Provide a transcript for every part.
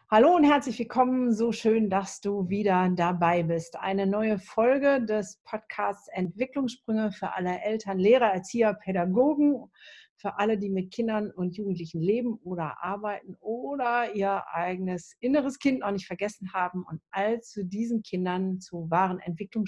Hallo und herzlich willkommen. So schön, dass du wieder dabei bist. Eine neue Folge des Podcasts Entwicklungssprünge für alle Eltern, Lehrer, Erzieher, Pädagogen, für alle, die mit Kindern und Jugendlichen leben oder arbeiten oder ihr eigenes inneres Kind noch nicht vergessen haben und all zu diesen Kindern zu wahren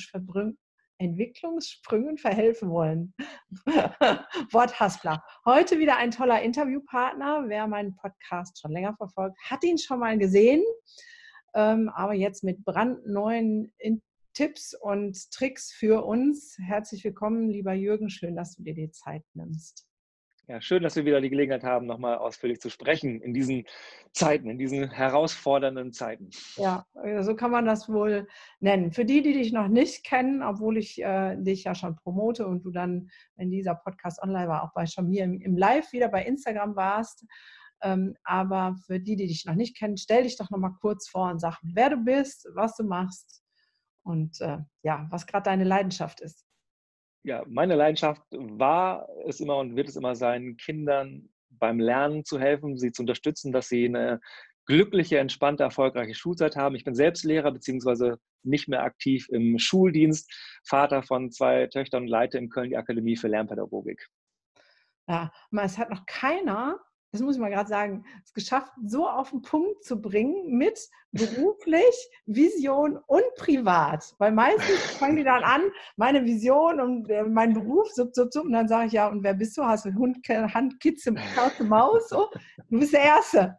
Entwicklungssprüngen verhelfen wollen. Worthaspler. Heute wieder ein toller Interviewpartner. Wer meinen Podcast schon länger verfolgt, hat ihn schon mal gesehen, aber jetzt mit brandneuen Tipps und Tricks für uns. Herzlich willkommen, lieber Jürgen. Schön, dass du dir die Zeit nimmst. Ja, schön, dass wir wieder die Gelegenheit haben, nochmal ausführlich zu sprechen in diesen Zeiten, in diesen herausfordernden Zeiten. Ja, so kann man das wohl nennen. Für die, die dich noch nicht kennen, obwohl ich dich ja schon promote und du dann, wenn dieser Podcast online war, auch schon mir im Live wieder bei Instagram warst. Aber für die, die dich noch nicht kennen, stell dich doch nochmal kurz vor und sag, wer du bist, was du machst und ja, was gerade deine Leidenschaft ist. Ja, meine Leidenschaft war es immer und wird es immer sein, Kindern beim Lernen zu helfen, sie zu unterstützen, dass sie eine glückliche, entspannte, erfolgreiche Schulzeit haben. Ich bin selbst Lehrer, beziehungsweise nicht mehr aktiv im Schuldienst, Vater von 2 Töchtern und leite in Köln die Akademie für Lernpädagogik. Ja, aber es hat noch keiner, das muss ich mal gerade sagen, es geschafft, so auf den Punkt zu bringen mit beruflich, Vision und privat. Weil meistens fangen die dann an, meine Vision und mein Beruf, und dann sage ich, ja, und wer bist du? Hast du Hund, Hand, Kitze, Katze, Maus? So? Du bist der Erste.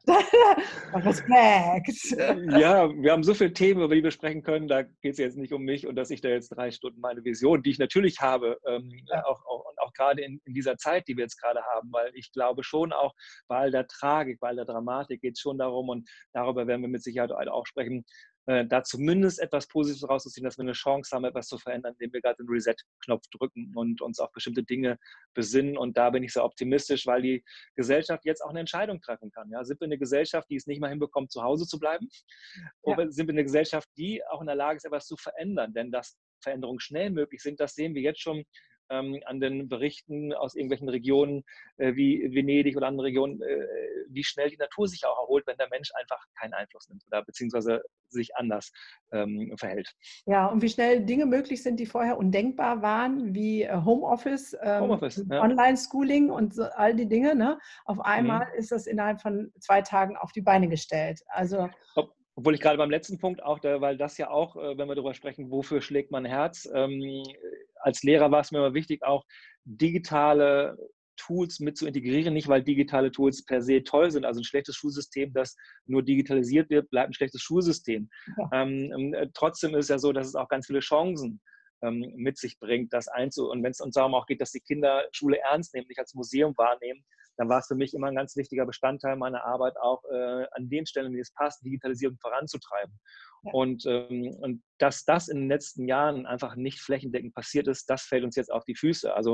Respekt. Ja, wir haben so viele Themen, über die wir sprechen können. Da geht es jetzt nicht um mich und dass ich da jetzt 3 Stunden meine Vision, die ich natürlich habe, Ja, auch gerade in dieser Zeit, die wir jetzt gerade haben, weil ich glaube schon auch bei all der Tragik, bei all der Dramatik geht es schon darum, und darüber werden wir mit Sicherheit auch sprechen, da zumindest etwas Positives rauszuziehen, dass wir eine Chance haben, etwas zu verändern, indem wir gerade den Reset-Knopf drücken und uns auf bestimmte Dinge besinnen. Und da bin ich sehr optimistisch, weil die Gesellschaft jetzt auch eine Entscheidung treffen kann. Ja? Sind wir eine Gesellschaft, die es nicht mal hinbekommt, zu Hause zu bleiben? ja. Oder sind wir eine Gesellschaft, die auch in der Lage ist, etwas zu verändern? Denn dass Veränderungen schnell möglich sind, das sehen wir jetzt schon an den Berichten aus irgendwelchen Regionen wie Venedig oder anderen Regionen, wie schnell die Natur sich auch erholt, wenn der Mensch einfach keinen Einfluss nimmt oder beziehungsweise sich anders verhält. Ja, und wie schnell Dinge möglich sind, die vorher undenkbar waren, wie Homeoffice, Homeoffice, ja. Online-Schooling und so, all die Dinge. Ne? Auf einmal Mhm. ist das innerhalb von 2 Tagen auf die Beine gestellt. Also Obwohl ich gerade beim letzten Punkt auch, weil das ja auch, wenn wir darüber sprechen, wofür schlägt mein Herz, als Lehrer war es mir immer wichtig, auch digitale Tools mit zu integrieren, nicht weil digitale Tools per se toll sind. Also ein schlechtes Schulsystem, das nur digitalisiert wird, bleibt ein schlechtes Schulsystem. ja, Trotzdem ist es ja so, dass es auch ganz viele Chancen mit sich bringt, und wenn es uns darum auch geht, dass die Kinder Schule ernst nehmen, nicht als Museum wahrnehmen, dann war es für mich immer ein ganz wichtiger Bestandteil meiner Arbeit, auch an den Stellen, wie es passt, Digitalisierung voranzutreiben. ja. Und dass das in den letzten Jahren einfach nicht flächendeckend passiert ist, das fällt uns jetzt auf die Füße. Also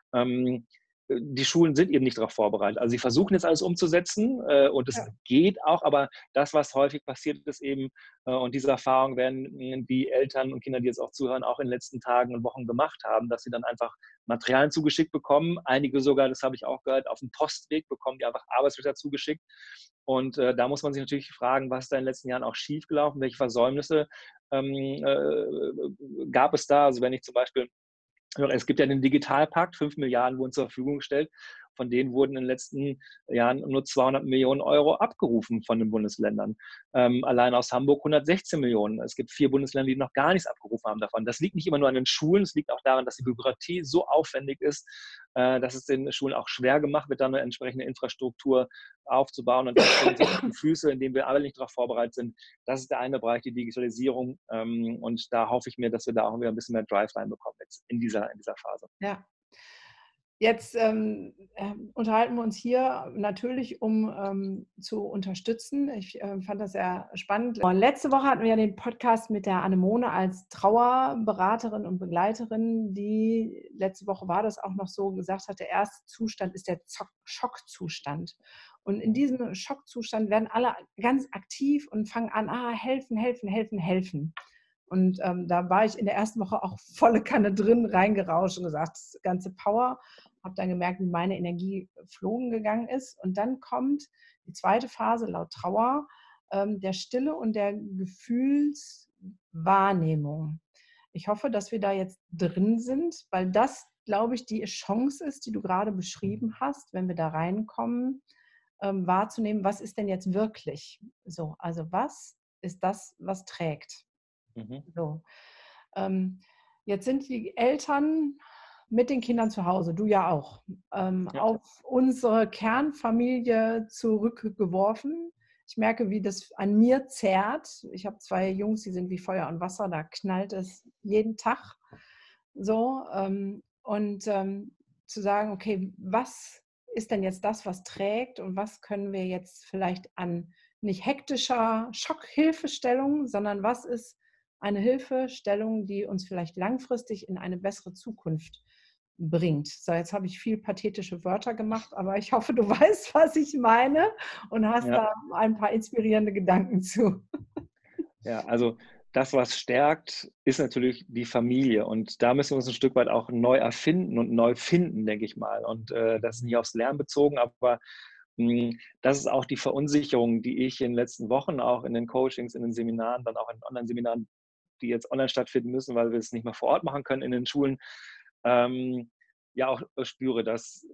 die Schulen sind eben nicht darauf vorbereitet. Also sie versuchen jetzt alles umzusetzen und es Ja. geht auch, aber das, was häufig passiert ist eben, und diese Erfahrung werden die Eltern und Kinder, die jetzt auch zuhören, auch in den letzten Tagen und Wochen gemacht haben, dass sie dann einfach Materialien zugeschickt bekommen. Einige sogar, das habe ich auch gehört, auf dem Postweg bekommen die einfach Arbeitsblätter zugeschickt. Und da muss man sich natürlich fragen, was ist da in den letzten Jahren auch schiefgelaufen, welche Versäumnisse gab es da. Also wenn ich zum Beispiel, es gibt ja den Digitalpakt, 5 Milliarden wurden zur Verfügung gestellt. Von denen wurden in den letzten Jahren nur 200 Millionen Euro abgerufen von den Bundesländern. Allein aus Hamburg 116 Millionen. Es gibt 4 Bundesländer, die noch gar nichts abgerufen haben davon. Das liegt nicht immer nur an den Schulen, es liegt auch daran, dass die Bürokratie so aufwendig ist, dass es den Schulen auch schwer gemacht wird, dann eine entsprechende Infrastruktur aufzubauen. Und das fällt uns auf die Füße, indem wir alle nicht darauf vorbereitet sind. Das ist der eine Bereich, die Digitalisierung. Und da hoffe ich mir, dass wir da auch wieder ein bisschen mehr Drive reinbekommen jetzt in dieser Phase. Ja. Jetzt unterhalten wir uns hier natürlich, um zu unterstützen. Ich fand das sehr spannend. Letzte Woche hatten wir ja den Podcast mit der Anemone als Trauerberaterin und Begleiterin, die letzte Woche war das auch noch so gesagt hat, der erste Zustand ist der Schockzustand. Und in diesem Schockzustand werden alle ganz aktiv und fangen an, helfen, helfen, helfen, helfen. Und da war ich in der ersten Woche auch volle Kanne drin, reingerauscht und gesagt, das ganze Power. Habe dann gemerkt, wie meine Energie flogen gegangen ist. Und dann kommt die zweite Phase laut Trauer. der Stille und der Gefühlswahrnehmung. Ich hoffe, dass wir da jetzt drin sind, weil das, glaube ich, die Chance ist, die du gerade beschrieben hast, wenn wir da reinkommen, wahrzunehmen, was ist denn jetzt wirklich so? Also was ist das, was trägt? Mhm. So. Jetzt sind die Eltern mit den Kindern zu Hause, du ja auch, Ja. auf unsere Kernfamilie zurückgeworfen. Ich merke, wie das an mir zerrt. Ich habe 2 Jungs, die sind wie Feuer und Wasser, da knallt es jeden Tag so. Zu sagen, okay, was ist denn jetzt das, was trägt und was können wir jetzt vielleicht an nicht hektischer Schockhilfestellung, sondern was ist eine Hilfestellung, die uns vielleicht langfristig in eine bessere Zukunft bringt. So, jetzt habe ich viel pathetische Wörter gemacht, aber ich hoffe, du weißt, was ich meine und hast Ja. da ein paar inspirierende Gedanken zu. Ja, also das, was stärkt, ist natürlich die Familie. Und da müssen wir uns ein Stück weit auch neu erfinden und neu finden, denke ich mal. Und das ist nicht aufs Lernen bezogen, aber das ist auch die Verunsicherung, die ich in den letzten Wochen auch in den Coachings, in den Seminaren, dann auch in Online-Seminaren, die jetzt online stattfinden müssen, weil wir es nicht mehr vor Ort machen können in den Schulen, ja auch spüre, dass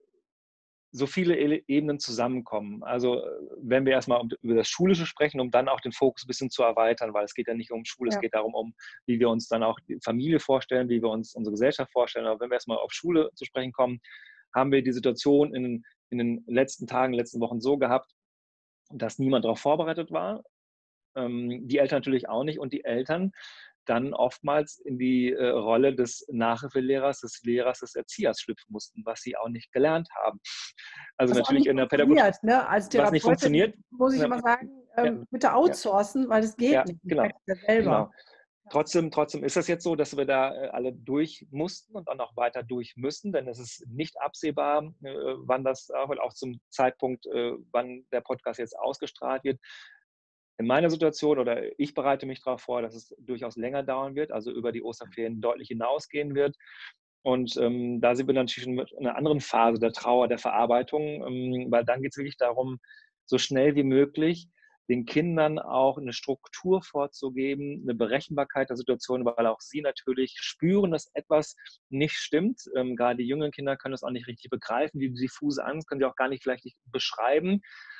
so viele Ebenen zusammenkommen. Also wenn wir erstmal über das Schulische sprechen, um dann auch den Fokus ein bisschen zu erweitern, weil es geht ja nicht um Schule, es Ja. geht darum, wie wir uns dann auch die Familie vorstellen, wie wir uns unsere Gesellschaft vorstellen. Aber wenn wir erstmal auf Schule zu sprechen kommen, haben wir die Situation in den letzten Tagen, letzten Wochen so gehabt, dass niemand darauf vorbereitet war. Die Eltern natürlich auch nicht und die Eltern dann oftmals in die Rolle des Nachhilfelehrers, des Lehrers, des Erziehers schlüpfen mussten, was sie auch nicht gelernt haben. Also Was auch natürlich nicht in der Pädagogik, funktioniert, ne? Als was nicht Therapeutin funktioniert. muss ich Ne, immer sagen, ja, bitte ja, outsourcen, weil das geht ja, nicht. Ich genau, merke es ja selber. genau. Trotzdem ist es jetzt so, dass wir da alle durch mussten und dann auch weiter durch müssen, denn es ist nicht absehbar, wann das auch zum Zeitpunkt, wann der Podcast jetzt ausgestrahlt wird. In meiner Situation oder ich bereite mich darauf vor, dass es durchaus länger dauern wird, also über die Osterferien deutlich hinausgehen wird. Und da sind wir dann schon in einer anderen Phase der Trauer, der Verarbeitung, weil dann geht es wirklich darum, so schnell wie möglich den Kindern auch eine Struktur vorzugeben, eine Berechenbarkeit der Situation, weil auch sie natürlich spüren, dass etwas nicht stimmt. Gerade die jüngeren Kinder können das auch nicht richtig begreifen, die diffuse Angst können sie auch gar nicht vielleicht nicht beschreiben.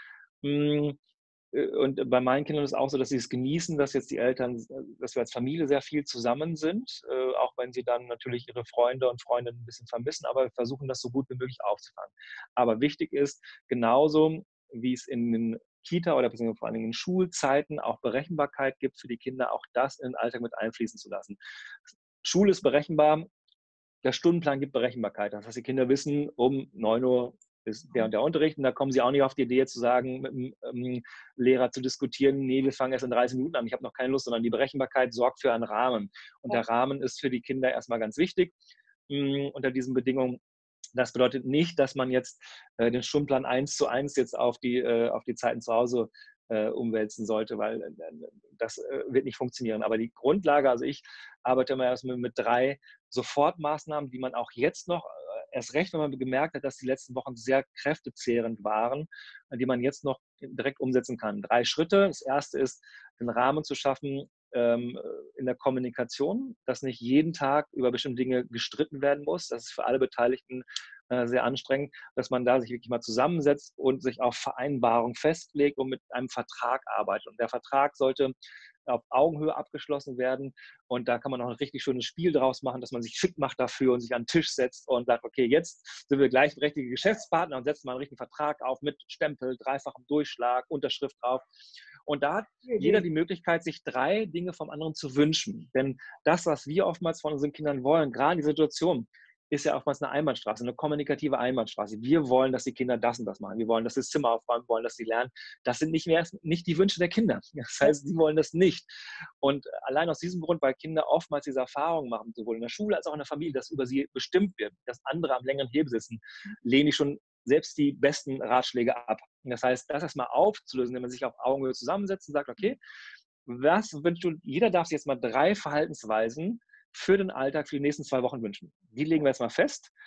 Und bei meinen Kindern ist es auch so, dass sie es genießen, dass jetzt die Eltern, dass wir als Familie sehr viel zusammen sind, auch wenn sie dann natürlich ihre Freunde und Freundinnen ein bisschen vermissen, aber wir versuchen das so gut wie möglich aufzufangen. Aber wichtig ist, genauso wie es in den Kita oder beziehungsweise vor allen Dingen in Schulzeiten auch Berechenbarkeit gibt für die Kinder, auch das in den Alltag mit einfließen zu lassen. Schule ist berechenbar, der Stundenplan gibt Berechenbarkeit. Das heißt, die Kinder wissen, um 9 Uhr ist der und der Unterricht und da kommen sie auch nicht auf die Idee zu sagen, mit dem Lehrer zu diskutieren, nee, wir fangen erst in 30 Minuten an, ich habe noch keine Lust, sondern die Berechenbarkeit sorgt für einen Rahmen. Und der Rahmen ist für die Kinder erstmal ganz wichtig unter diesen Bedingungen. Das bedeutet nicht, dass man jetzt den Stundenplan 1:1 jetzt auf die Zeiten zu Hause umwälzen sollte, weil das wird nicht funktionieren. Aber die Grundlage, also ich arbeite immer erst mit 3 Sofortmaßnahmen, die man auch jetzt noch, erst recht, wenn man gemerkt hat, dass die letzten Wochen sehr kräftezehrend waren, die man jetzt noch direkt umsetzen kann. 3 Schritte. Das erste ist, den Rahmen zu schaffen in der Kommunikation, dass nicht jeden Tag über bestimmte Dinge gestritten werden muss. Das ist für alle Beteiligten sehr anstrengend, dass man da sich wirklich mal zusammensetzt und sich auf Vereinbarung festlegt und mit einem Vertrag arbeitet. Und der Vertrag sollte auf Augenhöhe abgeschlossen werden. Und da kann man auch ein richtig schönes Spiel draus machen, dass man sich schick macht dafür und sich an den Tisch setzt und sagt, okay, jetzt sind wir gleichberechtigte Geschäftspartner und setzen mal einen richtigen Vertrag auf mit Stempel, dreifachem Durchschlag, Unterschrift drauf. Und da hat jeder die Möglichkeit, sich 3 Dinge vom anderen zu wünschen. Denn das, was wir oftmals von unseren Kindern wollen, gerade in dieser Situation, ist ja oftmals eine Einbahnstraße, eine kommunikative Einbahnstraße. Wir wollen, dass die Kinder das und das machen. Wir wollen, dass sie das Zimmer aufräumen, wollen, dass sie lernen. Das sind nicht die Wünsche der Kinder. Das heißt, sie wollen das nicht. Und allein aus diesem Grund, weil Kinder oftmals diese Erfahrungen machen, sowohl in der Schule als auch in der Familie, dass über sie bestimmt wird, dass andere am längeren Hebel sitzen, lehne ich schon selbst die besten Ratschläge ab. Das heißt, das erstmal aufzulösen, wenn man sich auf Augenhöhe zusammensetzt und sagt, okay, was wünschst du? Jeder darf sich jetzt mal 3 Verhaltensweisen für den Alltag für die nächsten 2 Wochen wünschen. Die legen wir jetzt mal fest.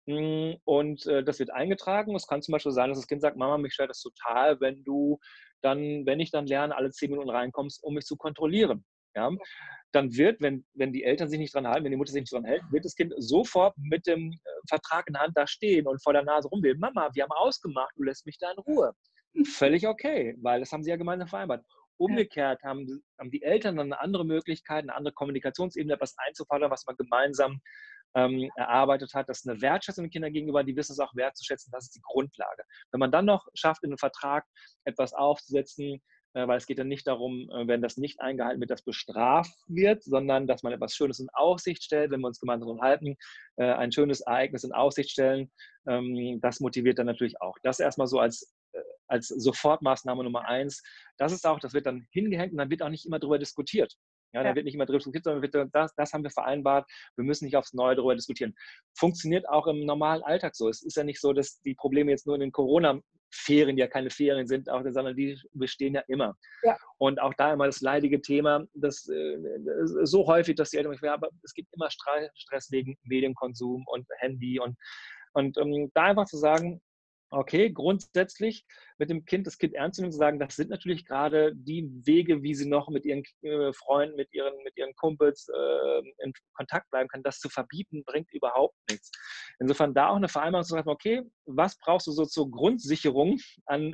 Und das wird eingetragen. Es kann zum Beispiel sein, dass das Kind sagt, Mama, mich stört das total, wenn ich dann lerne, alle 10 Minuten reinkommst, um mich zu kontrollieren. Ja? Dann wird, wenn die Eltern sich nicht dran halten, wenn die Mutter sich nicht dran hält, wird das Kind sofort mit dem Vertrag in der Hand da stehen und vor der Nase rumwählen. Mama, wir haben ausgemacht, du lässt mich da in Ruhe. Völlig okay, weil das haben sie ja gemeinsam vereinbart. Ja, Umgekehrt haben die Eltern dann eine andere Möglichkeit, eine andere Kommunikationsebene, etwas einzufordern, was man gemeinsam erarbeitet hat. Das ist eine Wertschätzung den Kindern gegenüber, die wissen es auch wertzuschätzen, das ist die Grundlage. Wenn man dann noch schafft, in einem Vertrag etwas aufzusetzen, weil es geht ja nicht darum, wenn das nicht eingehalten wird, dass bestraft wird, sondern dass man etwas Schönes in Aussicht stellt, wenn wir uns gemeinsam unterhalten, ein schönes Ereignis in Aussicht stellen, das motiviert dann natürlich auch. Das erstmal so als Sofortmaßnahme Nummer 1. Das wird dann hingehängt und dann wird auch nicht immer darüber diskutiert. Ja, da ja, wird nicht immer darüber diskutiert, sondern das haben wir vereinbart, wir müssen nicht aufs Neue darüber diskutieren. Funktioniert auch im normalen Alltag so. Es ist ja nicht so, dass die Probleme jetzt nur in den Corona-Ferien, die ja keine Ferien sind, sondern die bestehen ja immer. ja. Und auch da immer das leidige Thema, das so häufig, dass die Eltern mich aber es gibt immer Stress wegen Medienkonsum und Handy und da einfach zu sagen, okay, grundsätzlich mit dem Kind, das Kind ernst zu nehmen, zu sagen, das sind natürlich gerade die Wege, wie sie noch mit ihren Freunden, mit ihren Kumpels in Kontakt bleiben kann. Das zu verbieten, bringt überhaupt nichts. Insofern da auch eine Vereinbarung zu sagen, okay, was brauchst du so zur Grundsicherung an,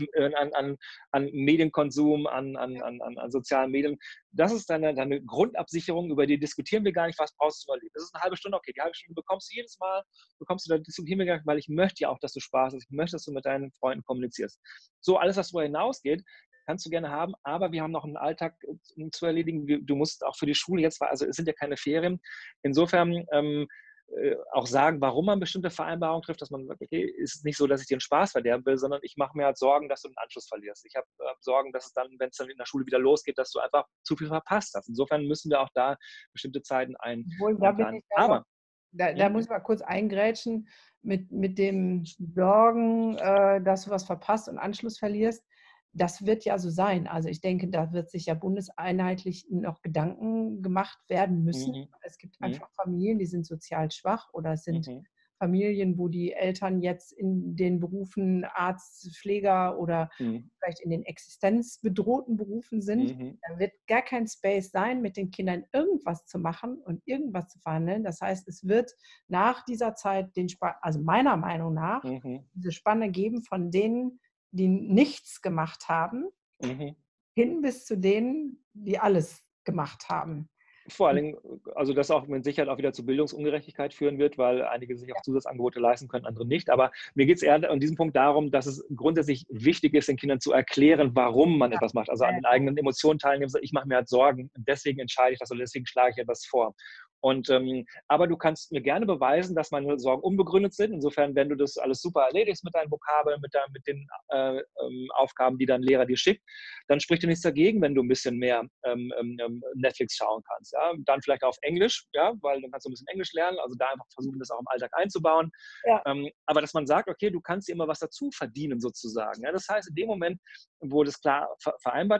an Medienkonsum, an sozialen Medien? Das ist deine Grundabsicherung, über die diskutieren wir gar nicht, was brauchst du überleben. Das ist eine halbe Stunde, okay, die halbe Stunde bekommst du jedes Mal, da diskutieren wir gar nicht, weil ich möchte ja auch, dass du Spaß hast, ich möchte, dass du mit deinen Freunden kommunizierst. So, alles, was darüber hinausgeht, kannst du gerne haben, aber wir haben noch einen Alltag zu erledigen. Du musst auch für die Schule jetzt, also es sind ja keine Ferien, insofern auch sagen, warum man bestimmte Vereinbarungen trifft, dass man sagt, okay, ist nicht so, dass ich dir den Spaß verderben will, sondern ich mache mir halt Sorgen, dass du den Anschluss verlierst. Ich habe Sorgen, dass es dann, wenn es dann in der Schule wieder losgeht, dass du einfach zu viel verpasst hast. Insofern müssen wir auch da bestimmte Zeiten Obwohl, da bin einplanen. ich ja noch, Aber da muss ich mal kurz eingrätschen mit dem Sorgen, dass du was verpasst und Anschluss verlierst. Das wird ja so sein. Also ich denke, da wird sich ja bundeseinheitlich noch Gedanken gemacht werden müssen. mhm, Es gibt mhm, einfach Familien, die sind sozial schwach oder es sind mhm, Familien, wo die Eltern jetzt in den Berufen Arzt, Pfleger oder mhm, vielleicht in den existenzbedrohten Berufen sind. mhm, Da wird gar kein Space sein, mit den Kindern irgendwas zu machen und irgendwas zu verhandeln. Das heißt, es wird nach dieser Zeit also meiner Meinung nach, mhm, diese Spanne geben von denen, die nichts gemacht haben, mhm. hin bis zu denen, die alles gemacht haben. Vor allen Dingen, also das auch mit Sicherheit auch wieder zu Bildungsungerechtigkeit führen wird, weil einige sich auch Zusatzangebote leisten können, andere nicht. Aber mir geht es eher an diesem Punkt darum, dass es grundsätzlich wichtig ist, den Kindern zu erklären, warum man etwas macht. Also an den eigenen Emotionen teilnehmen. Ich mache mir halt Sorgen, deswegen entscheide ich das oder deswegen schlage ich etwas vor. Und, aber du kannst mir gerne beweisen, dass meine Sorgen unbegründet sind. Insofern, wenn du das alles super erledigst mit deinen Vokabeln, mit den Aufgaben, die dein Lehrer dir schickt, dann spricht dir nichts dagegen, wenn du ein bisschen mehr Netflix schauen kannst. Ja? Dann vielleicht auf Englisch, ja? Weil dann kannst du ein bisschen Englisch lernen, also da einfach versuchen, das auch im Alltag einzubauen. Ja, Aber dass man sagt, okay, du kannst dir immer was dazu verdienen sozusagen. Ja? Das heißt, in dem Moment, wo das klar vereinbart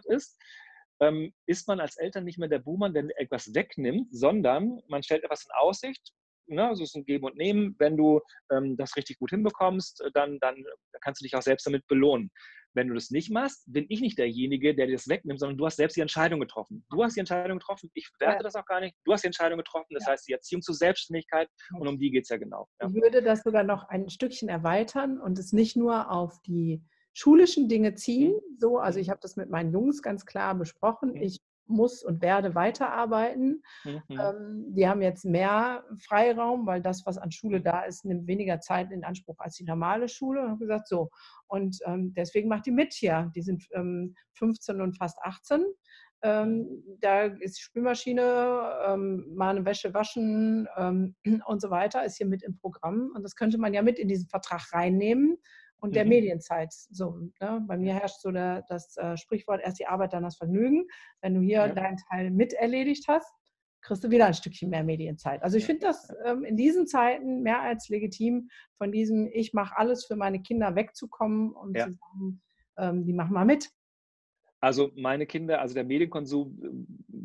ist man als Eltern nicht mehr der Buhmann, der etwas wegnimmt, sondern man stellt etwas in Aussicht. Ne, also es ist ein Geben und Nehmen. Wenn du das richtig gut hinbekommst, dann kannst du dich auch selbst damit belohnen. Wenn du das nicht machst, bin ich nicht derjenige, der dir das wegnimmt, sondern du hast selbst die Entscheidung getroffen. Du hast die Entscheidung getroffen, ich ja, werte das auch gar nicht. Du hast die Entscheidung getroffen, das ja. heißt die Erziehung zur Selbstständigkeit und um die geht es ja genau. Ja. Ich würde das sogar noch ein Stückchen erweitern und es nicht nur auf die schulischen Dinge ziehen. So, also Mhm. ich habe das mit meinen Jungs ganz klar besprochen. Mhm. Ich muss und werde weiterarbeiten. Mhm. Die haben jetzt mehr Freiraum, weil das, was an Schule Mhm. da ist, nimmt weniger Zeit in Anspruch als die normale Schule. Und habe gesagt, so. Und deswegen macht die mit hier. Die sind 15 und fast 18. Mhm. Da ist die Spülmaschine, mal eine Wäsche waschen und so weiter, ist hier mit im Programm. Und das könnte man ja mit in diesen Vertrag reinnehmen. Und der Mhm. Medienzeit. So, ne? Bei mir herrscht so das Sprichwort, erst die Arbeit, dann das Vergnügen. Wenn du hier Ja. deinen Teil mit erledigt hast, kriegst du wieder ein Stückchen mehr Medienzeit. Also ich Ja. finde das in diesen Zeiten mehr als legitim, von diesem ich mache alles für meine Kinder wegzukommen und zu Ja. sagen, die machen mal mit. Also meine Kinder, also der Medienkonsum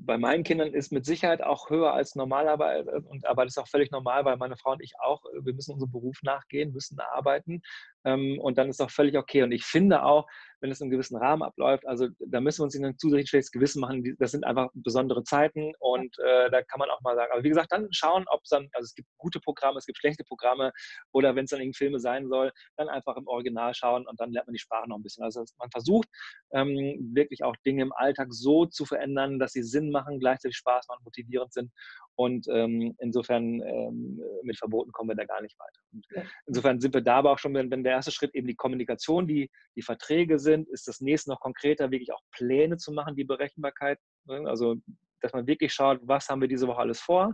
bei meinen Kindern ist mit Sicherheit auch höher als normalerweise. Aber das ist auch völlig normal, weil meine Frau und ich auch, wir müssen unserem Beruf nachgehen, müssen arbeiten. Und dann ist auch völlig okay. Und ich finde auch, wenn es in einem gewissen Rahmen abläuft, also da müssen wir uns nicht ein zusätzlich schlechtes Gewissen machen. Das sind einfach besondere Zeiten und da kann man auch mal sagen, aber wie gesagt, dann schauen, ob es dann, also es gibt gute Programme, es gibt schlechte Programme oder wenn es dann irgendwie Filme sein soll, dann einfach im Original schauen und dann lernt man die Sprache noch ein bisschen. Also man versucht wirklich auch Dinge im Alltag so zu verändern, dass sie Sinn machen, gleichzeitig Spaß machen, motivierend sind und insofern mit Verboten kommen wir da gar nicht weiter. Und insofern sind wir da aber auch schon, wenn der erste Schritt eben die Kommunikation, die Verträge sind, ist das nächste noch konkreter, wirklich auch Pläne zu machen, die Berechenbarkeit. Also, dass man wirklich schaut, was haben wir diese Woche alles vor,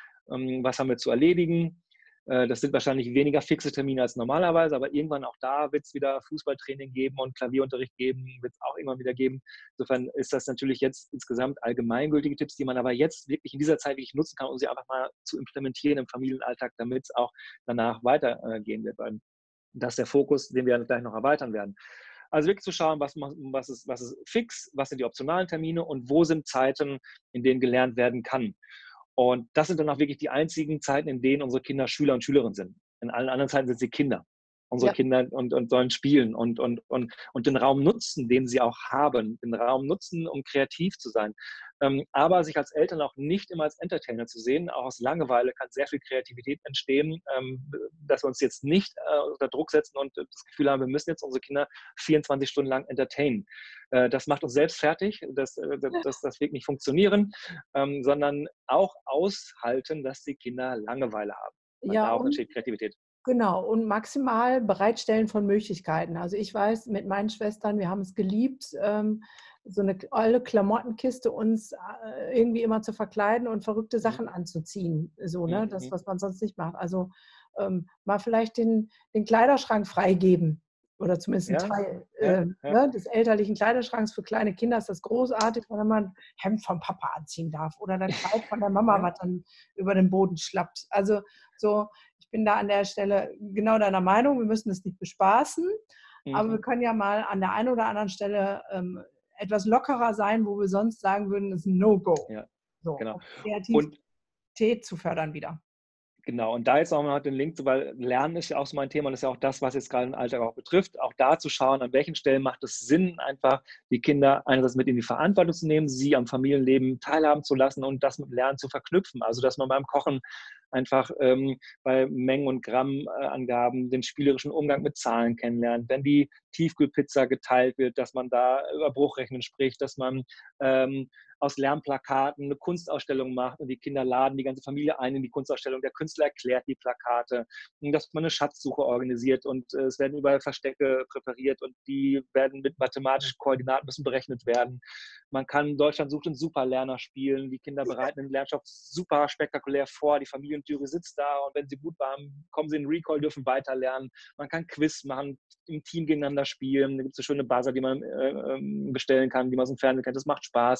was haben wir zu erledigen. Das sind wahrscheinlich weniger fixe Termine als normalerweise, aber irgendwann auch da wird es wieder Fußballtraining geben und Klavierunterricht geben, wird es auch irgendwann wieder geben. Insofern ist das natürlich jetzt insgesamt allgemeingültige Tipps, die man aber jetzt wirklich in dieser Zeit wirklich nutzen kann, um sie einfach mal zu implementieren im Familienalltag, damit es auch danach weitergehen wird. Weil das ist der Fokus, den wir gleich noch erweitern werden. Also wirklich zu schauen, was ist fix, was sind die optionalen Termine und wo sind Zeiten, in denen gelernt werden kann. Und das sind dann auch wirklich die einzigen Zeiten, in denen unsere Kinder Schüler und Schülerinnen sind. In allen anderen Zeiten sind sie Kinder. Unsere Kinder und sollen spielen und den Raum nutzen, den sie auch haben. Den Raum nutzen, um kreativ zu sein. Aber sich als Eltern auch nicht immer als Entertainer zu sehen. Auch aus Langeweile kann sehr viel Kreativität entstehen, dass wir uns jetzt nicht unter Druck setzen und das Gefühl haben, wir müssen jetzt unsere Kinder 24 Stunden lang entertainen. Das macht uns selbst fertig. Das wird nicht funktionieren, sondern auch aushalten, dass die Kinder Langeweile haben. Weil daraus entsteht Kreativität. Genau, und maximal Bereitstellen von Möglichkeiten. Also ich weiß, mit meinen Schwestern, wir haben es geliebt, so eine alte Klamottenkiste uns irgendwie immer zu verkleiden und verrückte Sachen anzuziehen. So, ne? Das, was man sonst nicht macht. Also mal vielleicht den Kleiderschrank freigeben. Oder zumindest ein Teil ne, des elterlichen Kleiderschranks. Für kleine Kinder ist das großartig, wenn man ein Hemd vom Papa anziehen darf oder ein Kleid von der Mama, was dann über den Boden schlappt. Also so, ich bin da an der Stelle genau deiner Meinung, wir müssen es nicht bespaßen, aber wir können ja mal an der einen oder anderen Stelle etwas lockerer sein, wo wir sonst sagen würden, das ist ein No-Go. Ja, so, genau. um Kreativität zu fördern wieder. Genau, und da jetzt auch mal den Link zu, weil Lernen ist ja auch so mein Thema und das ist ja auch das, was jetzt gerade den Alltag auch betrifft, auch da zu schauen, an welchen Stellen macht es Sinn, einfach die Kinder einerseits mit in die Verantwortung zu nehmen, sie am Familienleben teilhaben zu lassen und das mit Lernen zu verknüpfen. Also, dass man beim Kochen einfach bei Mengen- und Grammangaben den spielerischen Umgang mit Zahlen kennenlernt. Wenn die Tiefkühlpizza geteilt wird, dass man da über Bruchrechnen spricht, dass man aus Lernplakaten eine Kunstausstellung macht und die Kinder laden die ganze Familie ein in die Kunstausstellung. Der Künstler erklärt die Plakate, dass man eine Schatzsuche organisiert und es werden überall Verstecke präpariert und die werden mit mathematischen Koordinaten müssen berechnet werden. Man kann Deutschland sucht einen Superlerner spielen. Die Kinder bereiten den Lernstoff super spektakulär vor. Die Familienjury sitzt da und wenn sie gut waren, kommen sie in den Recall, dürfen weiterlernen. Man kann Quiz machen, im Team gegeneinander spielen. Da gibt es eine schöne Buzzer, die man bestellen kann, die man aus dem Fernsehen kennt. Das macht Spaß.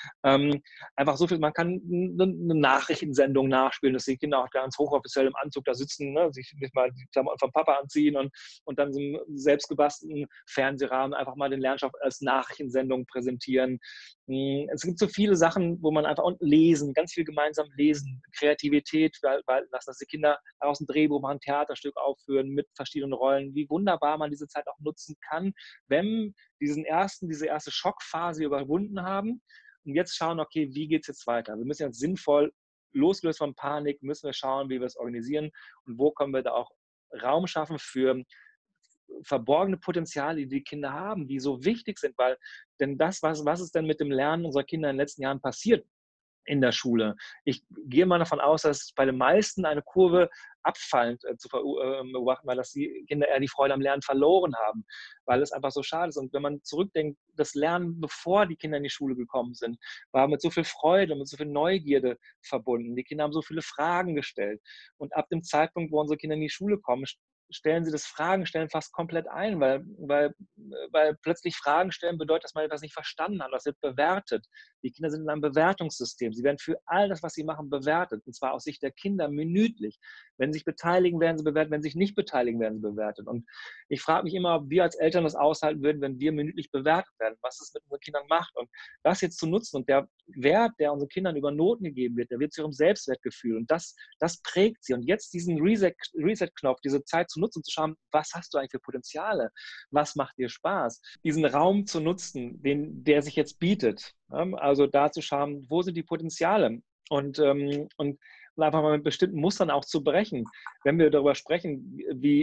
Einfach so viel, man kann eine Nachrichtensendung nachspielen, dass die Kinder auch ganz hochoffiziell im Anzug da sitzen, ne, sich mal die Klamotten vom Papa anziehen und dann so einen selbstgebastelten Fernsehrahmen einfach mal den Lernstoff als Nachrichtensendung präsentieren. Es gibt so viele Sachen, wo man einfach und lesen, ganz viel gemeinsam lesen, Kreativität walten lassen, dass die Kinder daraus ein Drehbuch machen, ein Theaterstück aufführen mit verschiedenen Rollen, wie wunderbar man diese Zeit auch nutzen kann, wenn diese erste Schockphase überwunden haben und jetzt schauen, okay, wie geht es jetzt weiter? Wir müssen jetzt sinnvoll, losgelöst von Panik, müssen wir schauen, wie wir es organisieren und wo können wir da auch Raum schaffen für verborgene Potenziale, die die Kinder haben, die so wichtig sind, weil denn das, was ist denn mit dem Lernen unserer Kinder in den letzten Jahren passiert in der Schule? Ich gehe mal davon aus, dass bei den meisten eine Kurve abfallend zu beobachten, weil dass die Kinder eher die Freude am Lernen verloren haben, weil es einfach so schade ist. Und wenn man zurückdenkt, das Lernen, bevor die Kinder in die Schule gekommen sind, war mit so viel Freude, mit so viel Neugierde verbunden. Die Kinder haben so viele Fragen gestellt. Und ab dem Zeitpunkt, wo unsere Kinder in die Schule kommen, stellen sie das Fragen stellen fast komplett ein, weil plötzlich Fragen stellen bedeutet, dass man etwas nicht verstanden hat, das wird bewertet. Die Kinder sind in einem Bewertungssystem. Sie werden für all das, was sie machen, bewertet. Und zwar aus Sicht der Kinder minütlich. Wenn sie sich beteiligen, werden sie bewertet. Wenn sie sich nicht beteiligen, werden sie bewertet. Und ich frage mich immer, ob wir als Eltern das aushalten würden, wenn wir minütlich bewertet werden, was es mit unseren Kindern macht. Und das jetzt zu nutzen und der Wert, der unseren Kindern über Noten gegeben wird, der wird zu ihrem Selbstwertgefühl. Und das prägt sie. Und jetzt diesen Reset-Knopf, diese Zeit zu nutzen, zu schauen, was hast du eigentlich für Potenziale? Was macht dir Spaß? Diesen Raum zu nutzen, der sich jetzt bietet. Also da zu schauen, wo sind die Potenziale? Und einfach mal mit bestimmten Mustern auch zu brechen. Wenn wir darüber sprechen,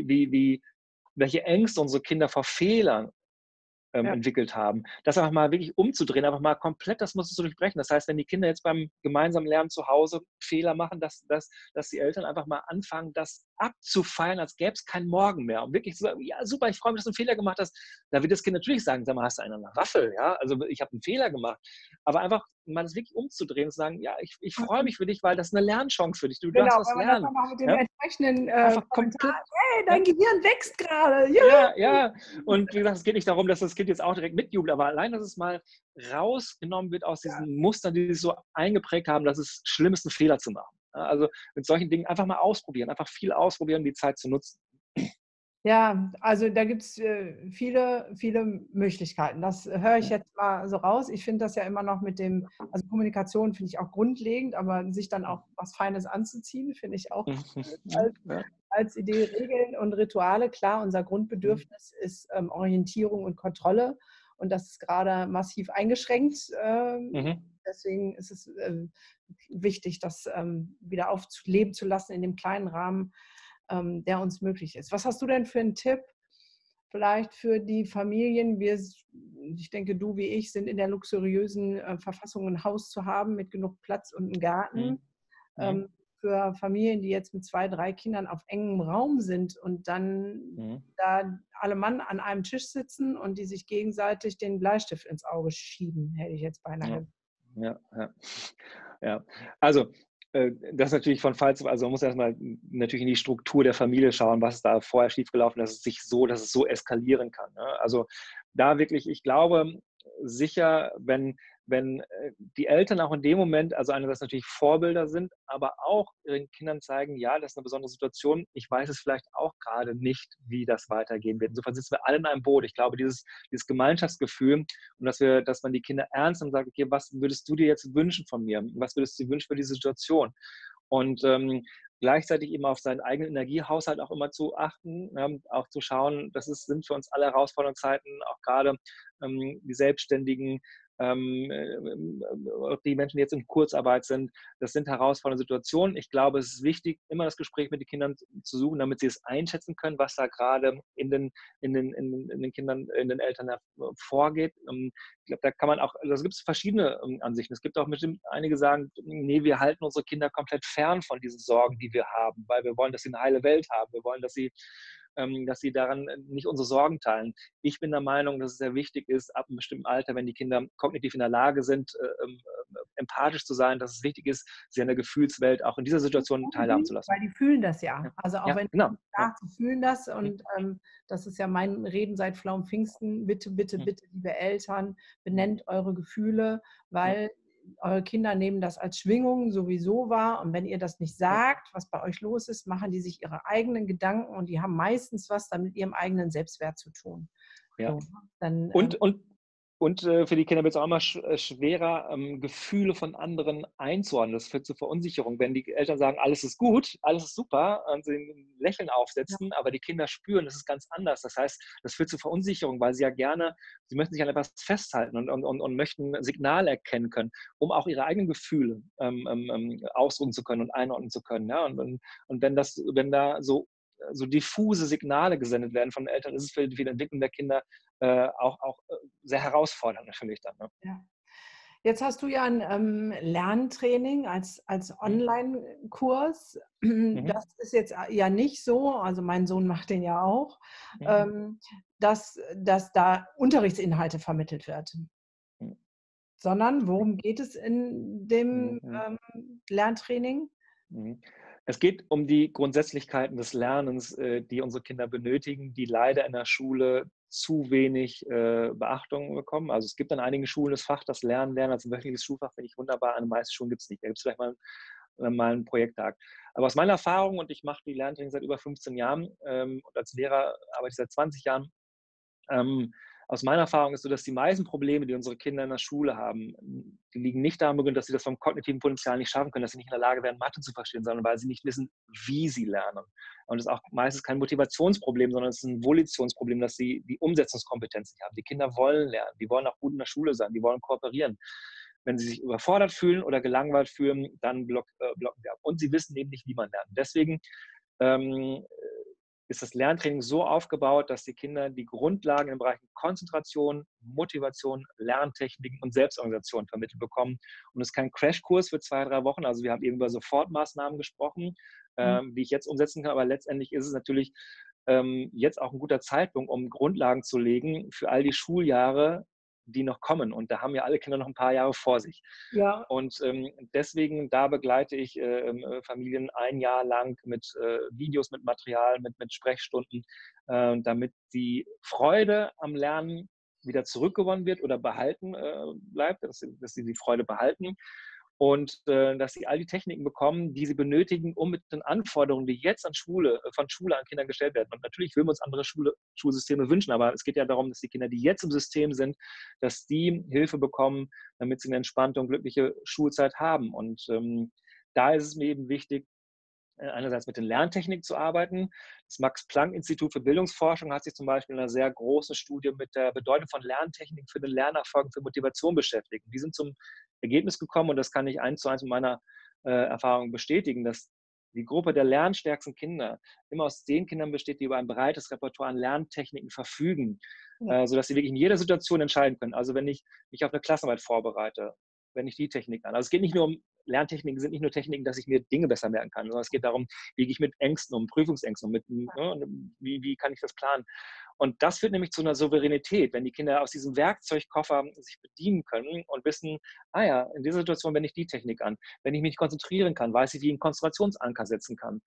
welche Ängste unsere Kinder vor Fehlern entwickelt haben. Das einfach mal wirklich umzudrehen, einfach mal komplett das Muster zu durchbrechen. Das heißt, wenn die Kinder jetzt beim gemeinsamen Lernen zu Hause Fehler machen, dass die Eltern einfach mal anfangen, das abzufeiern, als gäbe es keinen Morgen mehr. Und wirklich zu sagen, ja super, ich freue mich, dass du einen Fehler gemacht hast. Da wird das Kind natürlich sagen, sag mal, hast du einen an der Waffel? Ja? Also ich habe einen Fehler gemacht. Aber einfach mal das wirklich umzudrehen und zu sagen, ja, ich freue mich für dich, weil das ist eine Lernchance für dich. Du Genau, darfst was wenn man das lernen. dann auch mit dem Ja? entsprechenden Einfach komplett. Kommentar, hey, dein Gehirn wächst gerade. Ja, ja. Und wie gesagt, es geht nicht darum, dass das Kind jetzt auch direkt mitjubelt, aber allein, dass es mal rausgenommen wird aus diesen Mustern, die sich so eingeprägt haben, dass es schlimm ist, einen Fehler zu machen. Also mit solchen Dingen einfach mal ausprobieren, einfach viel ausprobieren, die Zeit zu nutzen. Ja, also da gibt es viele, viele Möglichkeiten. Das höre ich jetzt mal so raus. Ich finde das ja immer noch mit dem, also Kommunikation finde ich auch grundlegend, aber sich dann auch was Feines anzuziehen, finde ich auch als Idee. Regeln und Rituale. Klar, unser Grundbedürfnis ist Orientierung und Kontrolle und das ist gerade massiv eingeschränkt. Deswegen ist es wichtig, das wieder aufleben zu lassen in dem kleinen Rahmen, der uns möglich ist. Was hast du denn für einen Tipp vielleicht für die Familien? Ich denke, du wie ich sind in der luxuriösen Verfassung, ein Haus zu haben mit genug Platz und einem Garten. Für Familien, die jetzt mit 2, 3 Kindern auf engem Raum sind und dann da alle Mann an einem Tisch sitzen und die sich gegenseitig den Bleistift ins Auge schieben, hätte ich jetzt beinahe gesagt. Ja. Also das ist natürlich von Fall zu Fall, also man muss erstmal natürlich in die Struktur der Familie schauen, was ist da vorher schiefgelaufen, dass es so eskalieren kann. Ne? Also da wirklich, ich glaube sicher, wenn die Eltern auch in dem Moment, also einerseits natürlich Vorbilder sind, aber auch ihren Kindern zeigen, ja, das ist eine besondere Situation, ich weiß es vielleicht auch gerade nicht, wie das weitergehen wird. Insofern sitzen wir alle in einem Boot. Ich glaube, dieses Gemeinschaftsgefühl und dass man die Kinder ernst nimmt und sagt, okay, was würdest du dir jetzt wünschen von mir? Was würdest du dir wünschen für diese Situation? Und gleichzeitig eben auf seinen eigenen Energiehaushalt auch immer zu achten, auch zu schauen, sind für uns alle herausfordernde Zeiten, auch gerade die Selbstständigen, die Menschen, die jetzt in Kurzarbeit sind, das sind herausfordernde Situationen. Ich glaube, es ist wichtig, immer das Gespräch mit den Kindern zu suchen, damit sie es einschätzen können, was da gerade in den Kindern, in den Eltern vorgeht. Ich glaube, da kann man auch, also gibt es verschiedene Ansichten. Es gibt auch bestimmt einige sagen, nee, wir halten unsere Kinder komplett fern von diesen Sorgen, die wir haben, weil wir wollen, dass sie eine heile Welt haben. Wir wollen, dass sie daran nicht unsere Sorgen teilen. Ich bin der Meinung, dass es sehr wichtig ist, ab einem bestimmten Alter, wenn die Kinder kognitiv in der Lage sind, empathisch zu sein, dass es wichtig ist, sie an der Gefühlswelt auch in dieser Situation teilhaben zu lassen. Weil die fühlen das ja. Ja. Also auch Ja, wenn genau. sie fühlen das und das ist ja mein Reden seit Pflaumenpfingsten. Bitte, bitte, bitte, liebe Eltern, benennt eure Gefühle, weil eure Kinder nehmen das als Schwingung sowieso wahr und wenn ihr das nicht sagt, was bei euch los ist, machen die sich ihre eigenen Gedanken und die haben meistens was dann mit ihrem eigenen Selbstwert zu tun. Ja. So, dann, Und für die Kinder wird es auch immer schwerer, Gefühle von anderen einzuordnen. Das führt zu Verunsicherung. Wenn die Eltern sagen, alles ist gut, alles ist super, und sie ein Lächeln aufsetzen, aber die Kinder spüren, das ist ganz anders. Das heißt, das führt zu Verunsicherung, weil sie ja gerne, sie möchten sich an etwas festhalten und möchten Signale erkennen können, um auch ihre eigenen Gefühle ausdrücken zu können und einordnen zu können. Ja? Und wenn da so diffuse Signale gesendet werden von den Eltern, ist es für die Entwicklung der Kinder auch sehr herausfordernd natürlich dann. Ne? ja. Jetzt hast du ja ein Lerntraining als Online-Kurs. Das ist jetzt ja nicht so, also mein Sohn macht den ja auch, dass da Unterrichtsinhalte vermittelt wird. Sondern worum geht es in dem Lerntraining? Es geht um die Grundsätzlichkeiten des Lernens, die unsere Kinder benötigen, die leider in der Schule zu wenig Beachtung bekommen. Also es gibt an einigen Schulen das Fach, das Lernen als wöchentliches Schulfach, finde ich wunderbar. An den meisten Schulen gibt es nicht. Da gibt es vielleicht mal einen Projekttag. Aber aus meiner Erfahrung, und ich mache die Lerntraining seit über 15 Jahren und als Lehrer arbeite ich seit 20 Jahren, ähm, aus meiner Erfahrung ist so, dass die meisten Probleme, die unsere Kinder in der Schule haben, die liegen nicht daran begründet, dass sie das vom kognitiven Potenzial nicht schaffen können, dass sie nicht in der Lage wären, Mathe zu verstehen, sondern weil sie nicht wissen, wie sie lernen. Und das ist auch meistens kein Motivationsproblem, sondern es ist ein Volitionsproblem, dass sie die Umsetzungskompetenz nicht haben. Die Kinder wollen lernen, die wollen auch gut in der Schule sein, die wollen kooperieren. Wenn sie sich überfordert fühlen oder gelangweilt fühlen, dann blocken sie ab. Und sie wissen eben nicht, wie man lernt. Deswegen ähm, ist das Lerntraining so aufgebaut, dass die Kinder die Grundlagen im Bereich Konzentration, Motivation, Lerntechniken und Selbstorganisation vermittelt bekommen. Und es ist kein Crashkurs für 2, 3 Wochen. Also wir haben eben über Sofortmaßnahmen gesprochen, die ich jetzt umsetzen kann. Aber letztendlich ist es natürlich jetzt auch ein guter Zeitpunkt, um Grundlagen zu legen für all die Schuljahre, die noch kommen. Und da haben ja alle Kinder noch ein paar Jahre vor sich. Ja. Und deswegen, da begleite ich Familien ein Jahr lang mit Videos, mit Material, mit Sprechstunden, damit die Freude am Lernen wieder zurückgewonnen wird oder behalten bleibt, dass sie die Freude behalten und dass sie all die Techniken bekommen, die sie benötigen, um mit den Anforderungen, die jetzt von Schule an Kinder gestellt werden. Und natürlich würden wir uns andere Schulsysteme wünschen, aber es geht ja darum, dass die Kinder, die jetzt im System sind, dass die Hilfe bekommen, damit sie eine entspannte und glückliche Schulzeit haben. Und da ist es mir eben wichtig, einerseits mit den Lerntechniken zu arbeiten. Das Max-Planck-Institut für Bildungsforschung hat sich zum Beispiel in einer sehr großen Studie mit der Bedeutung von Lerntechniken für den Lernerfolg und für Motivation beschäftigt. Die sind zum Ergebnis gekommen, und das kann ich 1:1 mit meiner Erfahrung bestätigen, dass die Gruppe der lernstärksten Kinder immer aus den Kindern besteht, die über ein breites Repertoire an Lerntechniken verfügen, sodass sie wirklich in jeder Situation entscheiden können. Also wenn ich mich auf eine Klassenarbeit vorbereite, wenn ich die Technik an. Also es geht nicht nur um Lerntechniken, sind nicht nur Techniken, dass ich mir Dinge besser merken kann, sondern es geht darum, wie gehe ich mit Ängsten um, Prüfungsängsten um, wie kann ich das planen. Und das führt nämlich zu einer Souveränität, wenn die Kinder aus diesem Werkzeugkoffer sich bedienen können und wissen, ja, in dieser Situation wende ich die Technik an. Wenn ich mich konzentrieren kann, weiß ich, wie ich einen Konzentrationsanker setzen kann.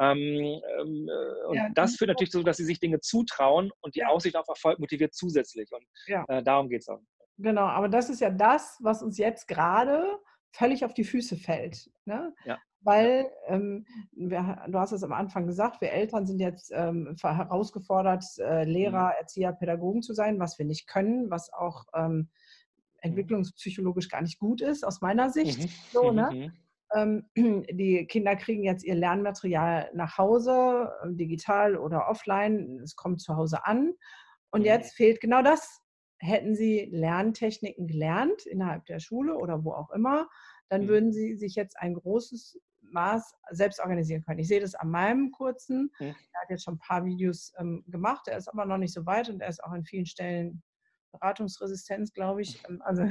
Und das führt natürlich dazu, dass sie sich Dinge zutrauen und die Aussicht auf Erfolg motiviert zusätzlich. Und darum geht es auch. Genau, aber das ist ja das, was uns jetzt gerade völlig auf die Füße fällt. Ne? Ja. Weil, du hast es am Anfang gesagt, wir Eltern sind jetzt herausgefordert, Lehrer, Erzieher, Pädagogen zu sein, was wir nicht können, was auch entwicklungspsychologisch gar nicht gut ist, aus meiner Sicht. So, ne? Die Kinder kriegen jetzt ihr Lernmaterial nach Hause, digital oder offline. Es kommt zu Hause an. Und jetzt fehlt genau das. Hätten sie Lerntechniken gelernt innerhalb der Schule oder wo auch immer, dann würden sie sich jetzt ein großes Maß selbst organisieren können. Ich sehe das an meinem Kurzen. Er hat jetzt schon ein paar Videos gemacht. Er ist aber noch nicht so weit und er ist auch an vielen Stellen Beratungsresistenz, glaube ich. Also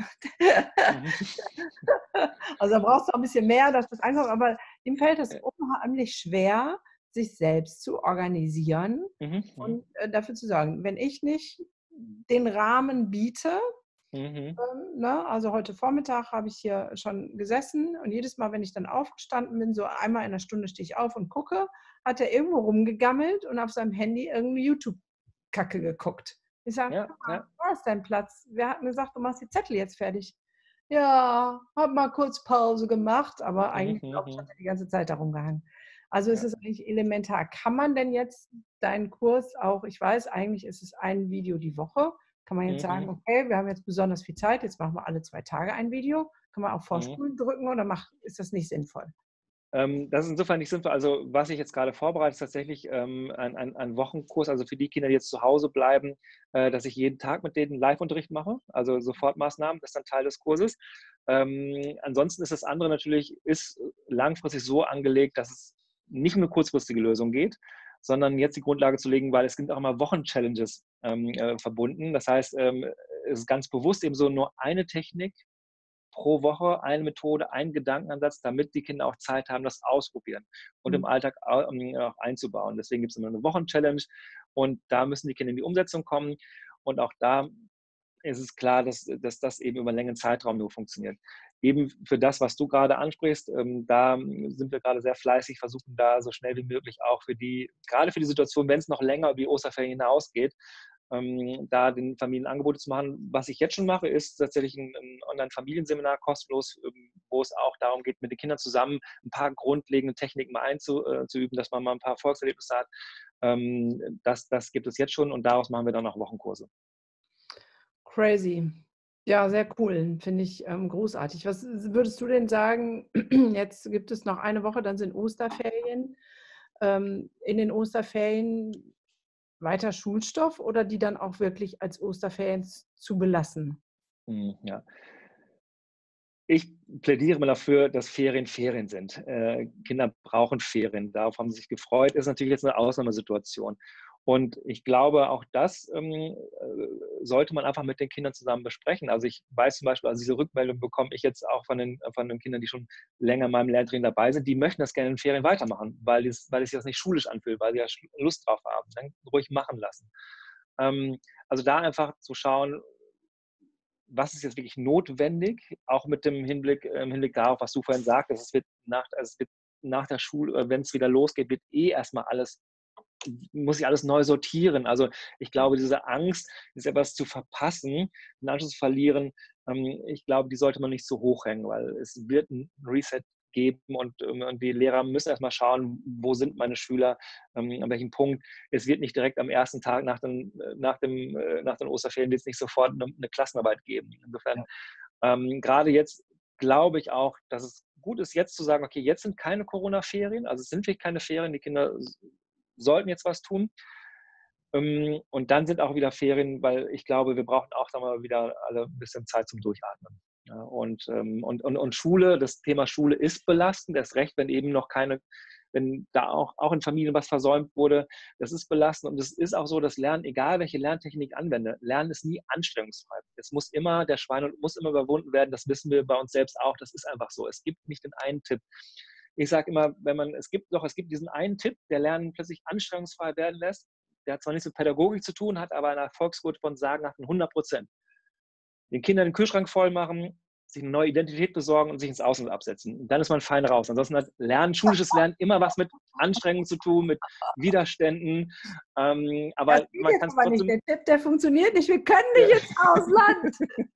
da brauchst du auch ein bisschen mehr, dass das einfach, aber ihm fällt es unheimlich schwer, sich selbst zu organisieren und dafür zu sorgen. Wenn ich nicht den Rahmen biete, ne, also heute Vormittag habe ich hier schon gesessen und jedes Mal, wenn ich dann aufgestanden bin, so einmal in der Stunde stehe ich auf und gucke, hat er irgendwo rumgegammelt und auf seinem Handy irgendwie YouTube-Kacke geguckt. Ich sage, da ist dein Platz. Wir hatten gesagt, du machst die Zettel jetzt fertig. Ja, hab mal kurz Pause gemacht, aber eigentlich, glaube ich, hat er die ganze Zeit darum gehangen. Also ist es eigentlich elementar. Kann man denn jetzt deinen Kurs auch, ich weiß, eigentlich ist es ein Video die Woche, kann man jetzt sagen, okay, wir haben jetzt besonders viel Zeit, jetzt machen wir alle 2 Tage ein Video. Kann man auch Vorspulen drücken oder ist das nicht sinnvoll? Das ist insofern nicht sinnvoll. Also was ich jetzt gerade vorbereite, ist tatsächlich ein Wochenkurs, also für die Kinder, die jetzt zu Hause bleiben, dass ich jeden Tag mit denen Live-Unterricht mache, also Sofortmaßnahmen, das ist dann Teil des Kurses. Ansonsten ist das andere natürlich, ist langfristig so angelegt, dass es nicht um eine kurzfristige Lösung geht, sondern jetzt die Grundlage zu legen, weil es sind auch immer Wochenchallenges verbunden. Das heißt, es ist ganz bewusst eben so nur eine Technik pro Woche, eine Methode, einen Gedankenansatz, damit die Kinder auch Zeit haben, das ausprobieren und im Alltag auch einzubauen. Deswegen gibt es immer eine Wochenchallenge und da müssen die Kinder in die Umsetzung kommen und auch da ist es klar, dass das eben über einen längeren Zeitraum nur funktioniert. Eben für das, was du gerade ansprichst, da sind wir gerade sehr fleißig, versuchen da so schnell wie möglich auch gerade für die Situation, wenn es noch länger über die Osterferien hinausgeht, da den Familien Angebote zu machen. Was ich jetzt schon mache, ist tatsächlich ein Online-Familienseminar kostenlos, wo es auch darum geht, mit den Kindern zusammen ein paar grundlegende Techniken mal einzuüben, dass man mal ein paar Erfolgserlebnisse hat. Das gibt es jetzt schon und daraus machen wir dann auch Wochenkurse. Crazy. Ja, sehr cool, finde ich großartig. Was würdest du denn sagen, jetzt gibt es noch eine Woche, dann sind Osterferien. In den Osterferien weiter Schulstoff oder die dann auch wirklich als Osterferien zu belassen? Ja. Ich plädiere mal dafür, dass Ferien Ferien sind. Kinder brauchen Ferien. Darauf haben sie sich gefreut. Ist natürlich jetzt eine Ausnahmesituation. Und ich glaube, auch das sollte man einfach mit den Kindern zusammen besprechen. Also ich weiß zum Beispiel, also diese Rückmeldung bekomme ich jetzt auch von den Kindern, die schon länger in meinem Lehrtraining dabei sind, die möchten das gerne in den Ferien weitermachen, weil es sich das nicht schulisch anfühlt, weil sie ja Lust drauf haben. Dann ruhig machen lassen. Also da einfach zu schauen, was ist jetzt wirklich notwendig, auch mit dem Hinblick darauf, was du vorhin sagtest, es wird nach der Schule, wenn es wieder losgeht, wird erstmal muss ich alles neu sortieren. Also ich glaube, diese Angst, ist etwas zu verpassen, den Anschluss zu verlieren, ich glaube, die sollte man nicht so hoch hängen, weil es wird ein Reset geben und die Lehrer müssen erstmal schauen, wo sind meine Schüler, an welchem Punkt. Es wird nicht direkt am ersten Tag nach den Osterferien wird es nicht sofort eine Klassenarbeit geben. Insofern, gerade jetzt glaube ich auch, dass es gut ist, jetzt zu sagen, okay, jetzt sind keine Corona-Ferien, also es sind wirklich keine Ferien, die Kinder sollten jetzt was tun. Und dann sind auch wieder Ferien, weil ich glaube, wir brauchen auch sagen wir mal, wieder alle ein bisschen Zeit zum Durchatmen. Ja, und Schule, das Thema Schule ist belastend, erst recht, wenn eben noch wenn da auch in Familien was versäumt wurde, das ist belastend. Und es ist auch so, dass Lernen, egal welche Lerntechnik ich anwende, Lernen ist nie anstrengungsfrei. Der Schweinehund muss immer überwunden werden, das wissen wir bei uns selbst auch, das ist einfach so. Es gibt nicht den einen Tipp. Ich sage immer, es gibt diesen einen Tipp, der Lernen plötzlich anstrengungsfrei werden lässt. Der hat zwar nichts mit Pädagogik zu tun, hat aber eine Erfolgsquote von sagenhaften 100%. Den Kindern den Kühlschrank voll machen, sich eine neue Identität besorgen und sich ins Ausland absetzen. Und dann ist man fein raus. Ansonsten hat schulisches Lernen immer was mit Anstrengungen zu tun, mit Widerständen. Das Aber geht man jetzt kann es aber nicht. trotzdem. Der Tipp, der funktioniert nicht. Wir können nicht ins Ausland.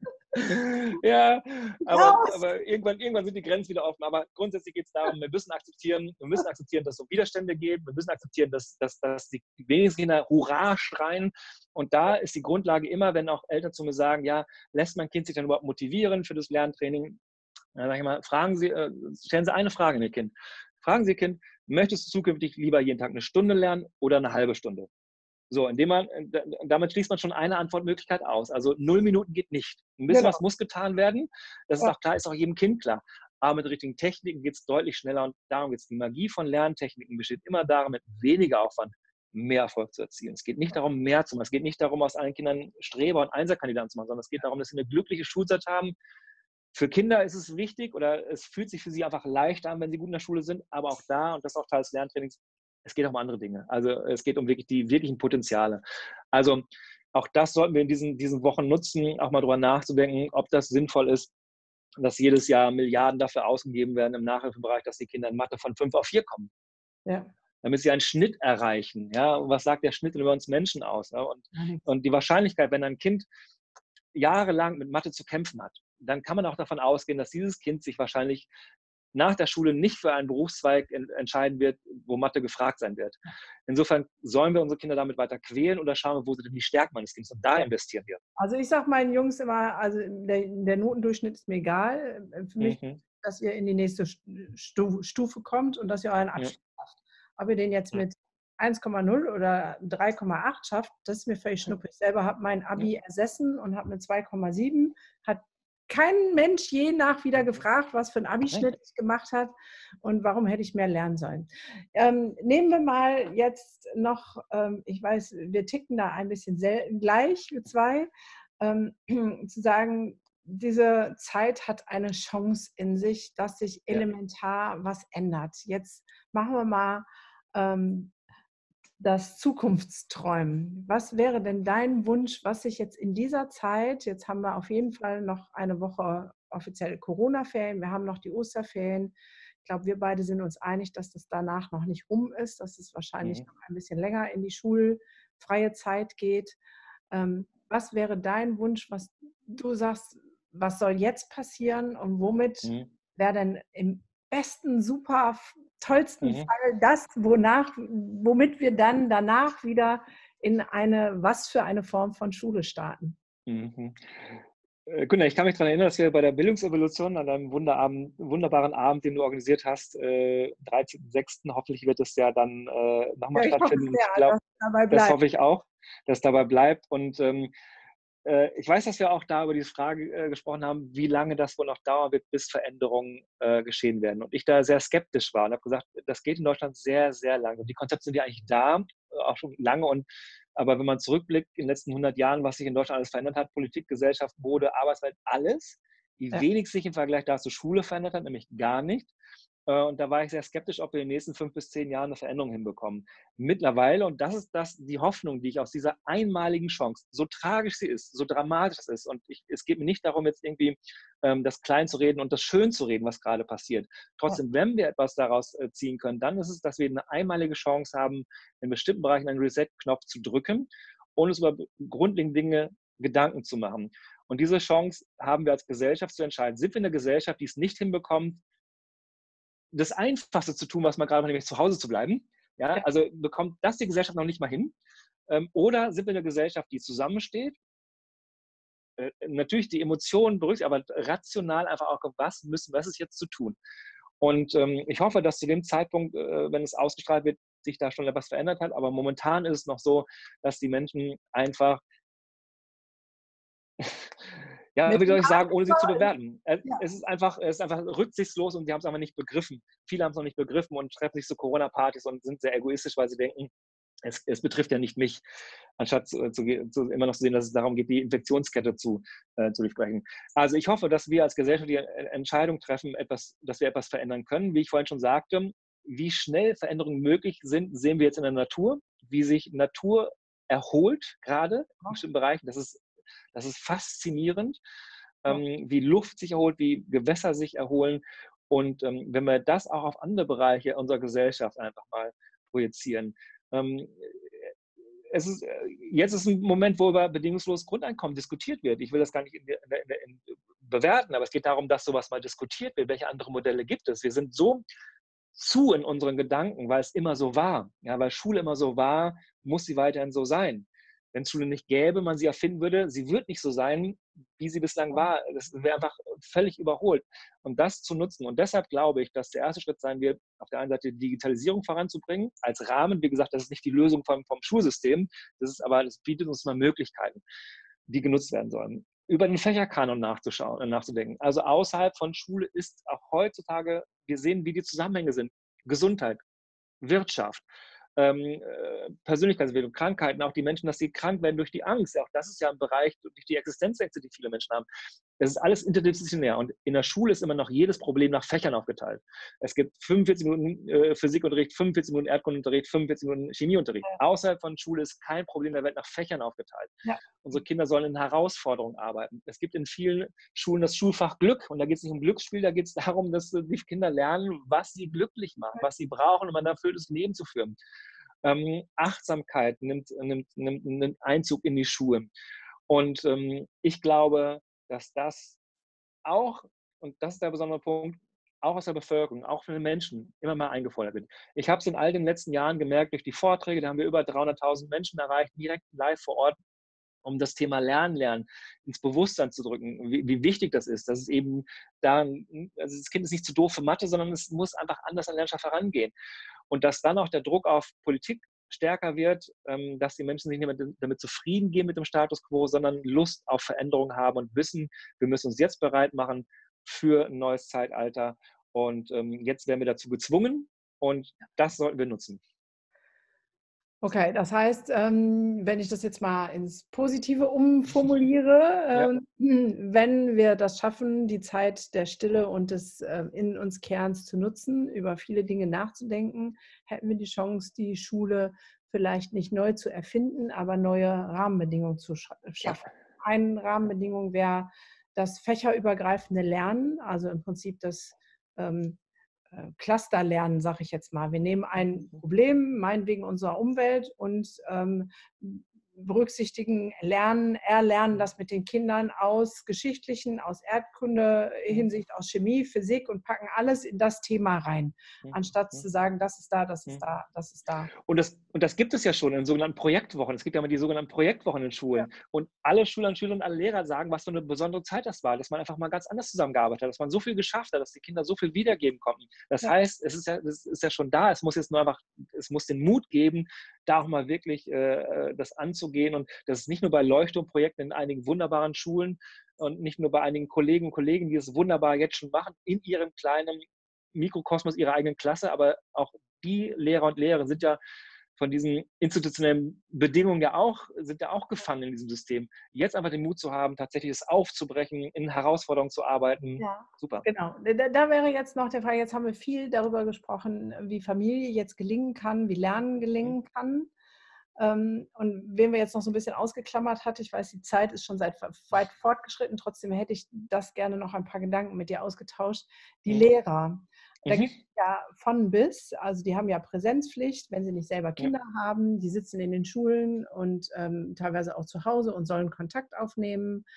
Ja, Raus. aber irgendwann sind die Grenzen wieder offen. Aber grundsätzlich geht es darum, wir müssen akzeptieren, dass es so Widerstände gibt. Wir müssen akzeptieren, dass die wenigsten Kinder Hurra schreien. Und da ist die Grundlage immer, wenn auch Eltern zu mir sagen, ja, lässt mein Kind sich dann überhaupt motivieren für das Lerntraining? Dann sage ich mal, stellen Sie eine Frage an Ihr Kind. Fragen Sie Ihr Kind, möchtest du zukünftig lieber jeden Tag eine Stunde lernen oder eine halbe Stunde? So, damit schließt man schon eine Antwortmöglichkeit aus. Also 0 Minuten geht nicht. Ein bisschen Genau. was muss getan werden. Das ist Ja. auch klar, ist auch jedem Kind klar. Aber mit richtigen Techniken geht es deutlich schneller und darum geht es. Die Magie von Lerntechniken besteht immer darin, mit weniger Aufwand mehr Erfolg zu erzielen. Es geht nicht darum, mehr zu machen. Es geht nicht darum, aus allen Kindern Streber und Einserkandidaten zu machen, sondern es geht darum, dass sie eine glückliche Schulzeit haben. Für Kinder ist es wichtig oder es fühlt sich für sie einfach leichter an, wenn sie gut in der Schule sind. Aber auch da, und das ist auch Teil des Lerntrainings, es geht auch um andere Dinge. Also es geht um wirklich die wirklichen Potenziale. Also auch das sollten wir in diesen Wochen nutzen, auch mal drüber nachzudenken, ob das sinnvoll ist, dass jedes Jahr Milliarden dafür ausgegeben werden im Nachhilfebereich, dass die Kinder in Mathe von 5 auf 4 kommen. Ja. Damit sie einen Schnitt erreichen. Ja? Und was sagt der Schnitt über uns Menschen aus? Ja? Und die Wahrscheinlichkeit, wenn ein Kind jahrelang mit Mathe zu kämpfen hat, dann kann man auch davon ausgehen, dass dieses Kind sich wahrscheinlich nach der Schule nicht für einen Berufszweig entscheiden wird, wo Mathe gefragt sein wird. Insofern sollen wir unsere Kinder damit weiter quälen oder schauen wir, wo sind denn die Stärken meines Kindes und da investieren wir. Also ich sage meinen Jungs immer, also der Notendurchschnitt ist mir egal. Für mich, dass ihr in die nächste Stufe kommt und dass ihr euren Abschluss schafft. Ob ihr den jetzt mit 1,0 oder 3,8 schafft, das ist mir völlig schnuppe. Ich selber habe mein Abi ersessen und habe mit 2,7, hat kein Mensch je wieder gefragt, was für einen Abischnitt ich gemacht habe und warum hätte ich mehr lernen sollen. Nehmen wir mal jetzt noch, ich weiß, wir ticken da ein bisschen gleich, wir zwei, zu sagen, diese Zeit hat eine Chance in sich, dass sich elementar was ändert. Jetzt machen wir mal das Zukunftsträumen. Was wäre denn dein Wunsch, was sich jetzt in dieser Zeit, jetzt haben wir auf jeden Fall noch eine Woche offiziell Corona-Ferien, wir haben noch die Osterferien. Ich glaube, wir beide sind uns einig, dass das danach noch nicht ist, dass es wahrscheinlich noch ein bisschen länger in die schulfreie Zeit geht. Was wäre dein Wunsch, was du sagst, was soll jetzt passieren und womit Mhm. wäre denn im besten, super, tollsten Mhm. Fall das, womit wir dann danach wieder in was für eine Form von Schule starten? Mhm. Gunnar, ich kann mich daran erinnern, dass wir bei der Bildungsevolution an einem wunderbaren Abend, den du organisiert hast, 13.06. Hoffentlich wird es ja dann nochmal Ja, ich hoffe stattfinden. Und sehr, ich glaube, dass es dabei das bleibt. hoffe ich auch, dass dabei bleibt. Und ich weiß, dass wir auch da über diese Frage gesprochen haben, wie lange das wohl noch dauern wird, bis Veränderungen geschehen werden. Und ich da sehr skeptisch war und habe gesagt, das geht in Deutschland sehr, sehr lange. Und die Konzepte sind ja eigentlich da, auch schon lange. Aber wenn man zurückblickt in den letzten 100 Jahren, was sich in Deutschland alles verändert hat, Politik, Gesellschaft, Mode, Arbeitswelt, alles, wie Ja. wenig sich im Vergleich dazu Schule verändert hat, nämlich gar nicht. Und da war ich sehr skeptisch, ob wir in den nächsten 5 bis 10 Jahren eine Veränderung hinbekommen. Mittlerweile, und das ist die Hoffnung, die ich aus dieser einmaligen Chance, so tragisch sie ist, so dramatisch es ist, und es geht mir nicht darum, jetzt irgendwie das klein zu reden und das schön zu reden, was gerade passiert. Ja. Trotzdem, wenn wir etwas daraus ziehen können, dann ist es, dass wir eine einmalige Chance haben, in bestimmten Bereichen einen Reset-Knopf zu drücken und uns über grundlegende Dinge Gedanken zu machen. Und diese Chance haben wir als Gesellschaft zu entscheiden. Sind wir eine Gesellschaft, die es nicht hinbekommt, das Einfachste zu tun, was man gerade macht, nämlich zu Hause zu bleiben? Ja, Ja. also bekommt das die Gesellschaft noch nicht mal hin? Oder sind wir eine Gesellschaft, die zusammensteht, natürlich die Emotionen berücksichtigt, aber rational einfach auch, was ist jetzt zu tun? Und ich hoffe, dass zu dem Zeitpunkt, wenn es ausgestrahlt wird, sich da schon etwas verändert hat. Aber momentan ist es noch so, dass die Menschen einfach, ja, Mit wie dem soll ich sagen, ohne sie zu Arbeitsbau, bewerten. ja. Es ist einfach rücksichtslos und sie haben es einfach nicht begriffen. Viele haben es noch nicht begriffen und treffen sich zu Corona-Partys und sind sehr egoistisch, weil sie denken, es betrifft ja nicht mich, anstatt immer noch zu sehen, dass es darum geht, die Infektionskette zu durchbrechen. Also ich hoffe, dass wir als Gesellschaft die Entscheidung treffen, dass wir etwas verändern können. Wie ich vorhin schon sagte, wie schnell Veränderungen möglich sind, sehen wir jetzt in der Natur, wie sich Natur erholt, gerade in bestimmten Bereichen. Das ist faszinierend, Ja. wie Luft sich erholt, wie Gewässer sich erholen. Und wenn wir das auch auf andere Bereiche unserer Gesellschaft einfach mal projizieren. Ähm, jetzt ist ein Moment, wo über bedingungsloses Grundeinkommen diskutiert wird. Ich will das gar nicht bewerten, aber es geht darum, dass sowas mal diskutiert wird. Welche andere Modelle gibt es? Wir sind so in unseren Gedanken, weil es immer so war. Ja, weil Schule immer so war, muss sie weiterhin so sein. Wenn es Schule nicht gäbe, man sie erfinden würde, sie wird nicht so sein, wie sie bislang war. Das wäre einfach völlig überholt. Und das zu nutzen. Und deshalb glaube ich, dass der erste Schritt sein wird, auf der einen Seite die Digitalisierung voranzubringen, als Rahmen. Wie gesagt, das ist nicht die Lösung vom Schulsystem, das bietet uns mal Möglichkeiten, die genutzt werden sollen. Über den Fächerkanon nachzudenken. Also außerhalb von Schule ist auch heutzutage, wir sehen, wie die Zusammenhänge sind. Gesundheit, Wirtschaft, Persönlichkeitsentwicklung, Krankheiten, auch die Menschen, dass sie krank werden durch die Angst. Auch das ist ja ein Bereich, durch die Existenzängste, die viele Menschen haben. Das ist alles interdisziplinär. Und in der Schule ist immer noch jedes Problem nach Fächern aufgeteilt. Es gibt 45 Minuten Physikunterricht, 45 Minuten Erdkundeunterricht, 45 Minuten Chemieunterricht. Außerhalb von Schule ist kein Problem der Welt nach Fächern aufgeteilt. Ja. Unsere Kinder sollen in Herausforderungen arbeiten. Es gibt in vielen Schulen das Schulfach Glück. Und da geht es nicht um Glücksspiel, da geht es darum, dass die Kinder lernen, was sie glücklich macht, was sie brauchen, um ein erfülltes Leben zu führen. Achtsamkeit nimmt Einzug in die Schulen. Und ich glaube, dass das auch, und das ist der besondere Punkt, auch aus der Bevölkerung, auch von den Menschen immer mal eingefordert wird. Ich habe es in all den letzten Jahren gemerkt, durch die Vorträge, da haben wir über 300.000 Menschen erreicht, direkt live vor Ort, um das Thema Lernen ins Bewusstsein zu drücken, wie wichtig das ist, dass es eben also das Kind ist nicht zu doof für Mathe, sondern es muss einfach anders an Lernstoff herangehen. Und dass dann auch der Druck auf Politik stärker wird, dass die Menschen sich nicht mehr damit zufrieden gehen mit dem Status quo, sondern Lust auf Veränderung haben und wissen, wir müssen uns jetzt bereit machen für ein neues Zeitalter. Und jetzt werden wir dazu gezwungen und das sollten wir nutzen. Okay, das heißt, wenn ich das jetzt mal ins Positive umformuliere, Ja. wenn wir das schaffen, die Zeit der Stille und des in uns Kehrens zu nutzen, über viele Dinge nachzudenken, hätten wir die Chance, die Schule vielleicht nicht neu zu erfinden, aber neue Rahmenbedingungen zu schaffen. Eine Rahmenbedingung wäre das fächerübergreifende Lernen, also im Prinzip das Clusterlernen, sage ich jetzt mal. Wir nehmen ein Problem, meinetwegen unserer Umwelt, und berücksichtigen, erlernen das mit den Kindern aus geschichtlichen, aus Erdkunde, Hinsicht, aus Chemie, Physik und packen alles in das Thema rein, anstatt zu sagen, das ist da, das ist da, das ist da. Und das gibt es ja schon in sogenannten Projektwochen. Es gibt ja immer die sogenannten Projektwochen in Ja. Schulen. Und alle Schüler und Schülerinnen, alle Lehrer sagen, was für eine besondere Zeit das war, dass man einfach mal ganz anders zusammengearbeitet hat, dass man so viel geschafft hat, dass die Kinder so viel wiedergeben konnten. Das Ja. heißt, es ist ja schon da. Es muss jetzt nur einfach, es muss den Mut geben, da auch mal wirklich das anzugehen. Und das ist nicht nur bei Leuchtturmprojekten in einigen wunderbaren Schulen und nicht nur bei einigen Kolleginnen und Kollegen, die es wunderbar jetzt schon machen, in ihrem kleinen Mikrokosmos ihrer eigenen Klasse, aber auch die Lehrer und Lehrerinnen sind ja von diesen institutionellen Bedingungen sind ja auch gefangen in diesem System. Jetzt einfach den Mut zu haben, tatsächlich es aufzubrechen, in Herausforderungen zu arbeiten. Ja, Super. genau. Da wäre jetzt noch der Fall, jetzt haben wir viel darüber gesprochen, wie Familie jetzt gelingen kann, wie Lernen gelingen kann. Und wen wir jetzt noch so ein bisschen ausgeklammert hatte, ich weiß, die Zeit ist schon weit fortgeschritten, trotzdem hätte ich das gerne noch ein paar Gedanken mit dir ausgetauscht. Die Lehrer. Da gibt es ja von bis, also die haben ja Präsenzpflicht, wenn sie nicht selber Ja. Kinder haben, die sitzen in den Schulen und teilweise auch zu Hause und sollen Kontakt aufnehmen.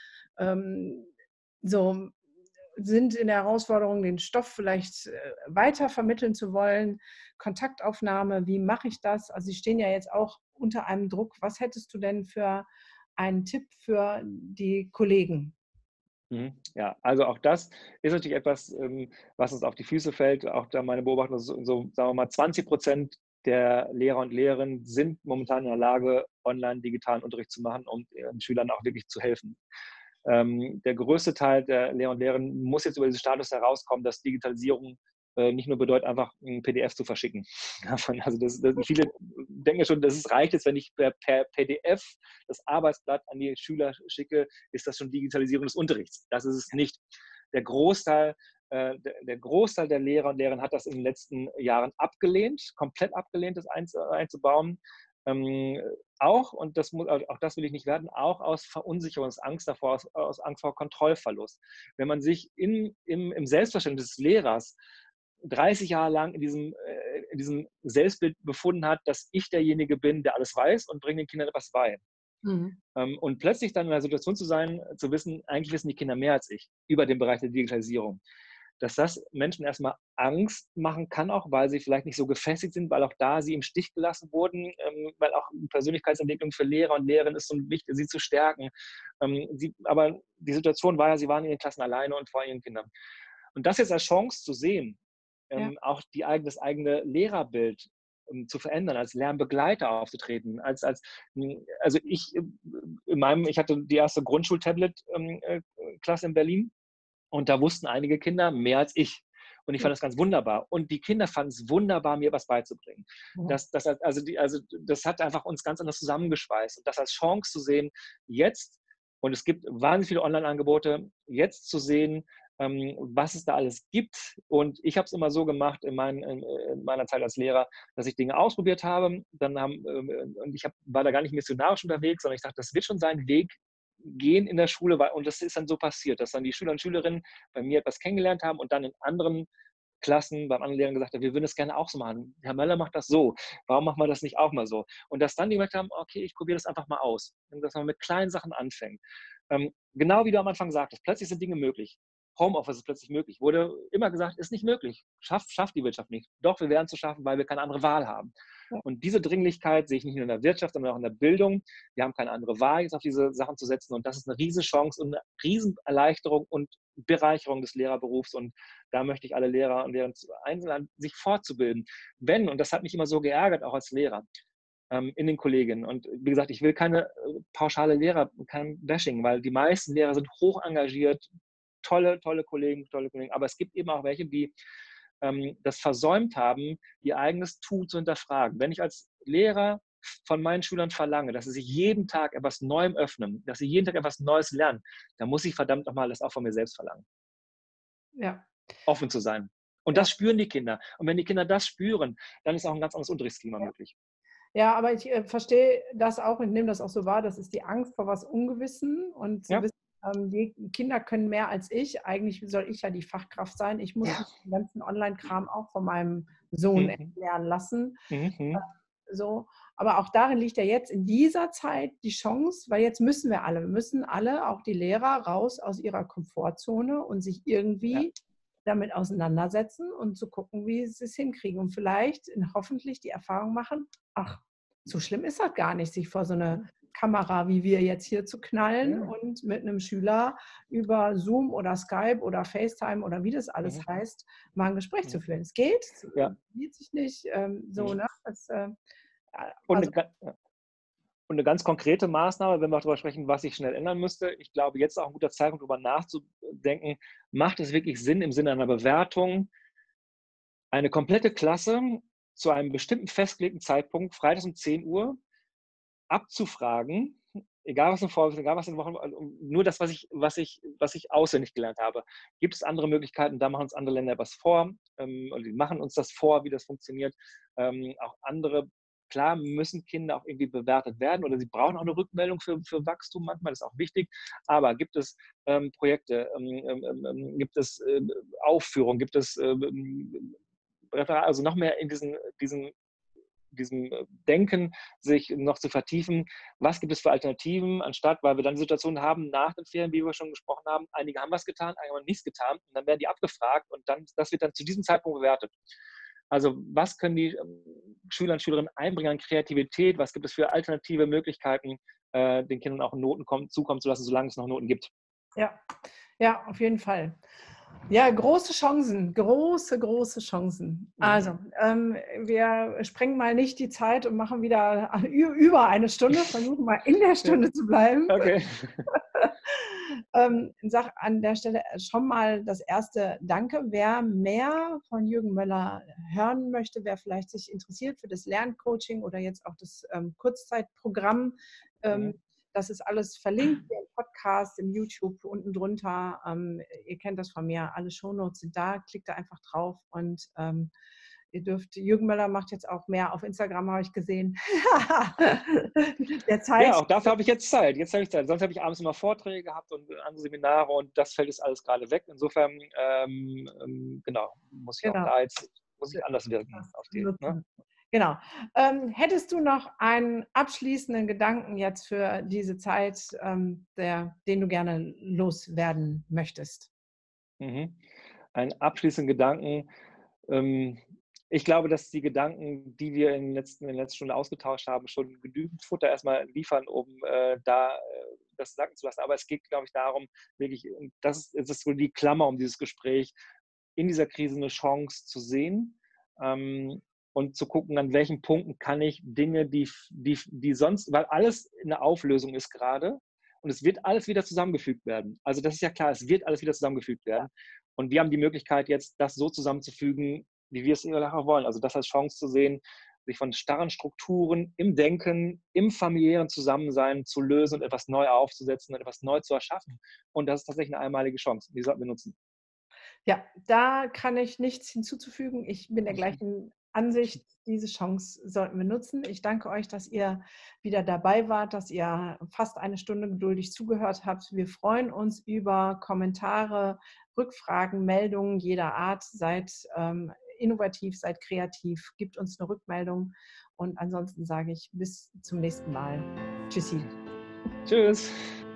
So sind in der Herausforderung, den Stoff vielleicht weiter vermitteln zu wollen. Kontaktaufnahme, wie mache ich das? Also Sie stehen ja jetzt auch unter einem Druck. Was hättest du denn für einen Tipp für die Kollegen? Ja, also auch das ist natürlich etwas, was uns auf die Füße fällt. Auch da meine Beobachtung, so sagen wir mal 20% der Lehrer und Lehrerinnen sind momentan in der Lage, online digitalen Unterricht zu machen, um ihren Schülern auch wirklich zu helfen. Der größte Teil der Lehrer und Lehrerinnen muss jetzt über diesen Status herauskommen, dass Digitalisierung nicht nur bedeutet, einfach ein PDF zu verschicken. Also viele denken ja schon, dass es reicht jetzt, wenn ich per PDF das Arbeitsblatt an die Schüler schicke, ist das schon Digitalisierung des Unterrichts. Das ist es nicht. Der Großteil der Großteil der Lehrer und Lehrerinnen hat das in den letzten Jahren abgelehnt, komplett abgelehnt, das einzubauen. Und auch das will ich nicht werden, auch aus Verunsicherungsangst davor, aus Angst vor Kontrollverlust. Wenn man sich im Selbstverständnis des Lehrers 30 Jahre lang in diesem Selbstbild befunden hat, dass ich derjenige bin, der alles weiß und bringe den Kindern etwas bei. Mhm. Und plötzlich dann in einer Situation zu sein, zu wissen, eigentlich wissen die Kinder mehr als ich über den Bereich der Digitalisierung. Dass das Menschen erstmal Angst machen kann, auch weil sie vielleicht nicht so gefestigt sind, weil auch da sie im Stich gelassen wurden, weil auch Persönlichkeitsentwicklung für Lehrer und Lehrerinnen ist so wichtig, sie zu stärken. Aber die Situation war ja, sie waren in den Klassen alleine und vor ihren Kindern. Und das jetzt als Chance zu sehen, Ja. auch das eigene Lehrerbild zu verändern, als Lernbegleiter aufzutreten. Also ich hatte die erste Grundschul-Tablet-Klasse in Berlin und da wussten einige Kinder mehr als ich. Und ich fand das ganz wunderbar. Und die Kinder fanden es wunderbar, mir was beizubringen. Ja. Das hat einfach uns ganz anders zusammengeschweißt. Und das als Chance zu sehen, jetzt, und es gibt wahnsinnig viele Online-Angebote, jetzt zu sehen, was es da alles gibt. Und ich habe es immer so gemacht in meiner Zeit als Lehrer, dass ich Dinge ausprobiert habe. Und war da gar nicht missionarisch unterwegs, sondern ich dachte, das wird schon seinen Weg gehen in der Schule, und das ist dann so passiert, dass dann die Schüler und Schülerinnen bei mir etwas kennengelernt haben und dann in anderen Klassen beim anderen Lehrer gesagt haben, wir würden das gerne auch so machen. Herr Möller macht das so. Warum machen wir das nicht auch mal so? Und dass dann die gemerkt haben, okay, ich probiere das einfach mal aus. Und dass man mit kleinen Sachen anfängt. Genau wie du am Anfang sagtest, plötzlich sind Dinge möglich. Homeoffice ist plötzlich möglich. Wurde immer gesagt, ist nicht möglich. Schafft die Wirtschaft nicht. Doch, wir werden es so schaffen, weil wir keine andere Wahl haben. Ja. Und diese Dringlichkeit sehe ich nicht nur in der Wirtschaft, sondern auch in der Bildung. Wir haben keine andere Wahl, jetzt auf diese Sachen zu setzen. Und das ist eine Riesenchance und eine Riesenerleichterung und Bereicherung des Lehrerberufs. Und da möchte ich alle Lehrer und Lehrerinnen einladen, sich fortzubilden. Und das hat mich immer so geärgert, auch als Lehrer, in den Kolleginnen. Und wie gesagt, ich will keine pauschale Lehrer, kein Bashing, weil die meisten Lehrer sind hoch engagiert, tolle Kollegen, aber es gibt eben auch welche, die das versäumt haben, ihr eigenes Tun zu hinterfragen. Wenn ich als Lehrer von meinen Schülern verlange, dass sie sich jeden Tag etwas Neuem öffnen, dass sie jeden Tag etwas Neues lernen, dann muss ich verdammt nochmal das auch von mir selbst verlangen. Ja. Offen zu sein. Und Ja. das spüren die Kinder. Und wenn die Kinder das spüren, dann ist auch ein ganz anderes Unterrichtsklima möglich. Ja, aber ich verstehe das auch und nehme das auch so wahr. Das ist die Angst vor was Ungewissen und zu Ja. wissen, die Kinder können mehr als ich. Eigentlich soll ich ja die Fachkraft sein. Ich muss den ganzen Online-Kram auch von meinem Sohn Mhm. lernen lassen. Mhm. so. Aber auch darin liegt ja jetzt in dieser Zeit die Chance, weil jetzt wir müssen alle, auch die Lehrer, raus aus ihrer Komfortzone und sich Ja. irgendwie damit auseinandersetzen und zu gucken, wie sie es hinkriegen. Und vielleicht hoffentlich die Erfahrung machen, ach, so schlimm ist das gar nicht, sich vor so eine Kamera wie wir jetzt hier zu knallen Ja. und mit einem Schüler über Zoom oder Skype oder FaceTime oder wie das alles heißt, mal ein Gespräch zu führen. Es geht, es Ja. geht sich nicht so, ne? Das, Und also, eine ganz konkrete Maßnahme, wenn wir darüber sprechen, was sich schnell ändern müsste. Ich glaube, jetzt ist auch ein guter Zeitpunkt, darüber nachzudenken, macht es wirklich Sinn im Sinne einer Bewertung, eine komplette Klasse zu einem bestimmten festgelegten Zeitpunkt, freitags um 10 Uhr, abzufragen, egal was in Vorwürfen, egal was in Wochen, nur das, was ich auswendig gelernt habe. Gibt es andere Möglichkeiten? Da machen uns andere Länder etwas vor, und die machen uns das vor, wie das funktioniert. Auch andere, klar müssen Kinder auch irgendwie bewertet werden oder sie brauchen auch eine Rückmeldung für Wachstum manchmal, das ist auch wichtig. Aber gibt es Projekte, gibt es Aufführungen, gibt es also noch mehr in diesem Denken sich noch zu vertiefen, was gibt es für Alternativen, anstatt, weil wir dann Situationen haben nach den Ferien, wie wir schon gesprochen haben, einige haben was getan, einige haben nichts getan und dann werden die abgefragt und dann, das wird dann zu diesem Zeitpunkt bewertet. Also was können die Schüler und Schülerinnen einbringen an Kreativität, was gibt es für alternative Möglichkeiten, den Kindern auch Noten zukommen zu lassen, solange es noch Noten gibt. ja, ja, auf jeden Fall. Ja, große Chancen, große, große Chancen. Also, wir sprengen mal nicht die Zeit und machen wieder über eine Stunde, versuchen mal in der Stunde zu bleiben. Okay. Sag an der Stelle schon mal das erste Danke. Wer mehr von Jürgen Möller hören möchte, wer vielleicht sich interessiert für das Lerncoaching oder jetzt auch das Kurzzeitprogramm, das ist alles verlinkt hier im Podcast, im YouTube unten drunter. Ihr kennt das von mir, alle Shownotes sind da, klickt da einfach drauf und ihr dürft, Jürgen Möller macht jetzt auch mehr auf Instagram, habe ich gesehen. Der Zeit. Ja, auch dafür habe ich jetzt Zeit. Jetzt habe ich Zeit. Sonst habe ich abends immer Vorträge gehabt und andere Seminare und das fällt jetzt alles gerade weg. Insofern, genau, muss ich auch Genau. da jetzt muss ich anders wirken auf die. Ne? Genau. Hättest du noch einen abschließenden Gedanken jetzt für diese Zeit, den du gerne loswerden möchtest? Mhm. Einen abschließenden Gedanken. Ähm, Ich glaube, dass die Gedanken, die wir in der letzten Stunde ausgetauscht haben, schon genügend Futter erstmal liefern, um das sacken zu lassen. Aber es geht, glaube ich, darum, wirklich, es ist so die Klammer um dieses Gespräch, in dieser Krise eine Chance zu sehen, und zu gucken, an welchen Punkten kann ich Dinge, die sonst, weil alles in der Auflösung ist gerade und es wird alles wieder zusammengefügt werden. Also das ist ja klar, es wird alles wieder zusammengefügt werden. Und wir haben die Möglichkeit jetzt, das so zusammenzufügen, wie wir es auch wollen. Also das als Chance zu sehen, sich von starren Strukturen im Denken, im familiären Zusammensein zu lösen und etwas neu aufzusetzen und etwas neu zu erschaffen. Und das ist tatsächlich eine einmalige Chance. Die sollten wir nutzen. Ja, da kann ich nichts hinzuzufügen. Ich bin der gleichen Ansicht. Diese Chance sollten wir nutzen. Ich danke euch, dass ihr wieder dabei wart, dass ihr fast eine Stunde geduldig zugehört habt. Wir freuen uns über Kommentare, Rückfragen, Meldungen jeder Art. Seid innovativ, seid kreativ, gebt uns eine Rückmeldung. Und ansonsten sage ich bis zum nächsten Mal. Tschüssi. Tschüss.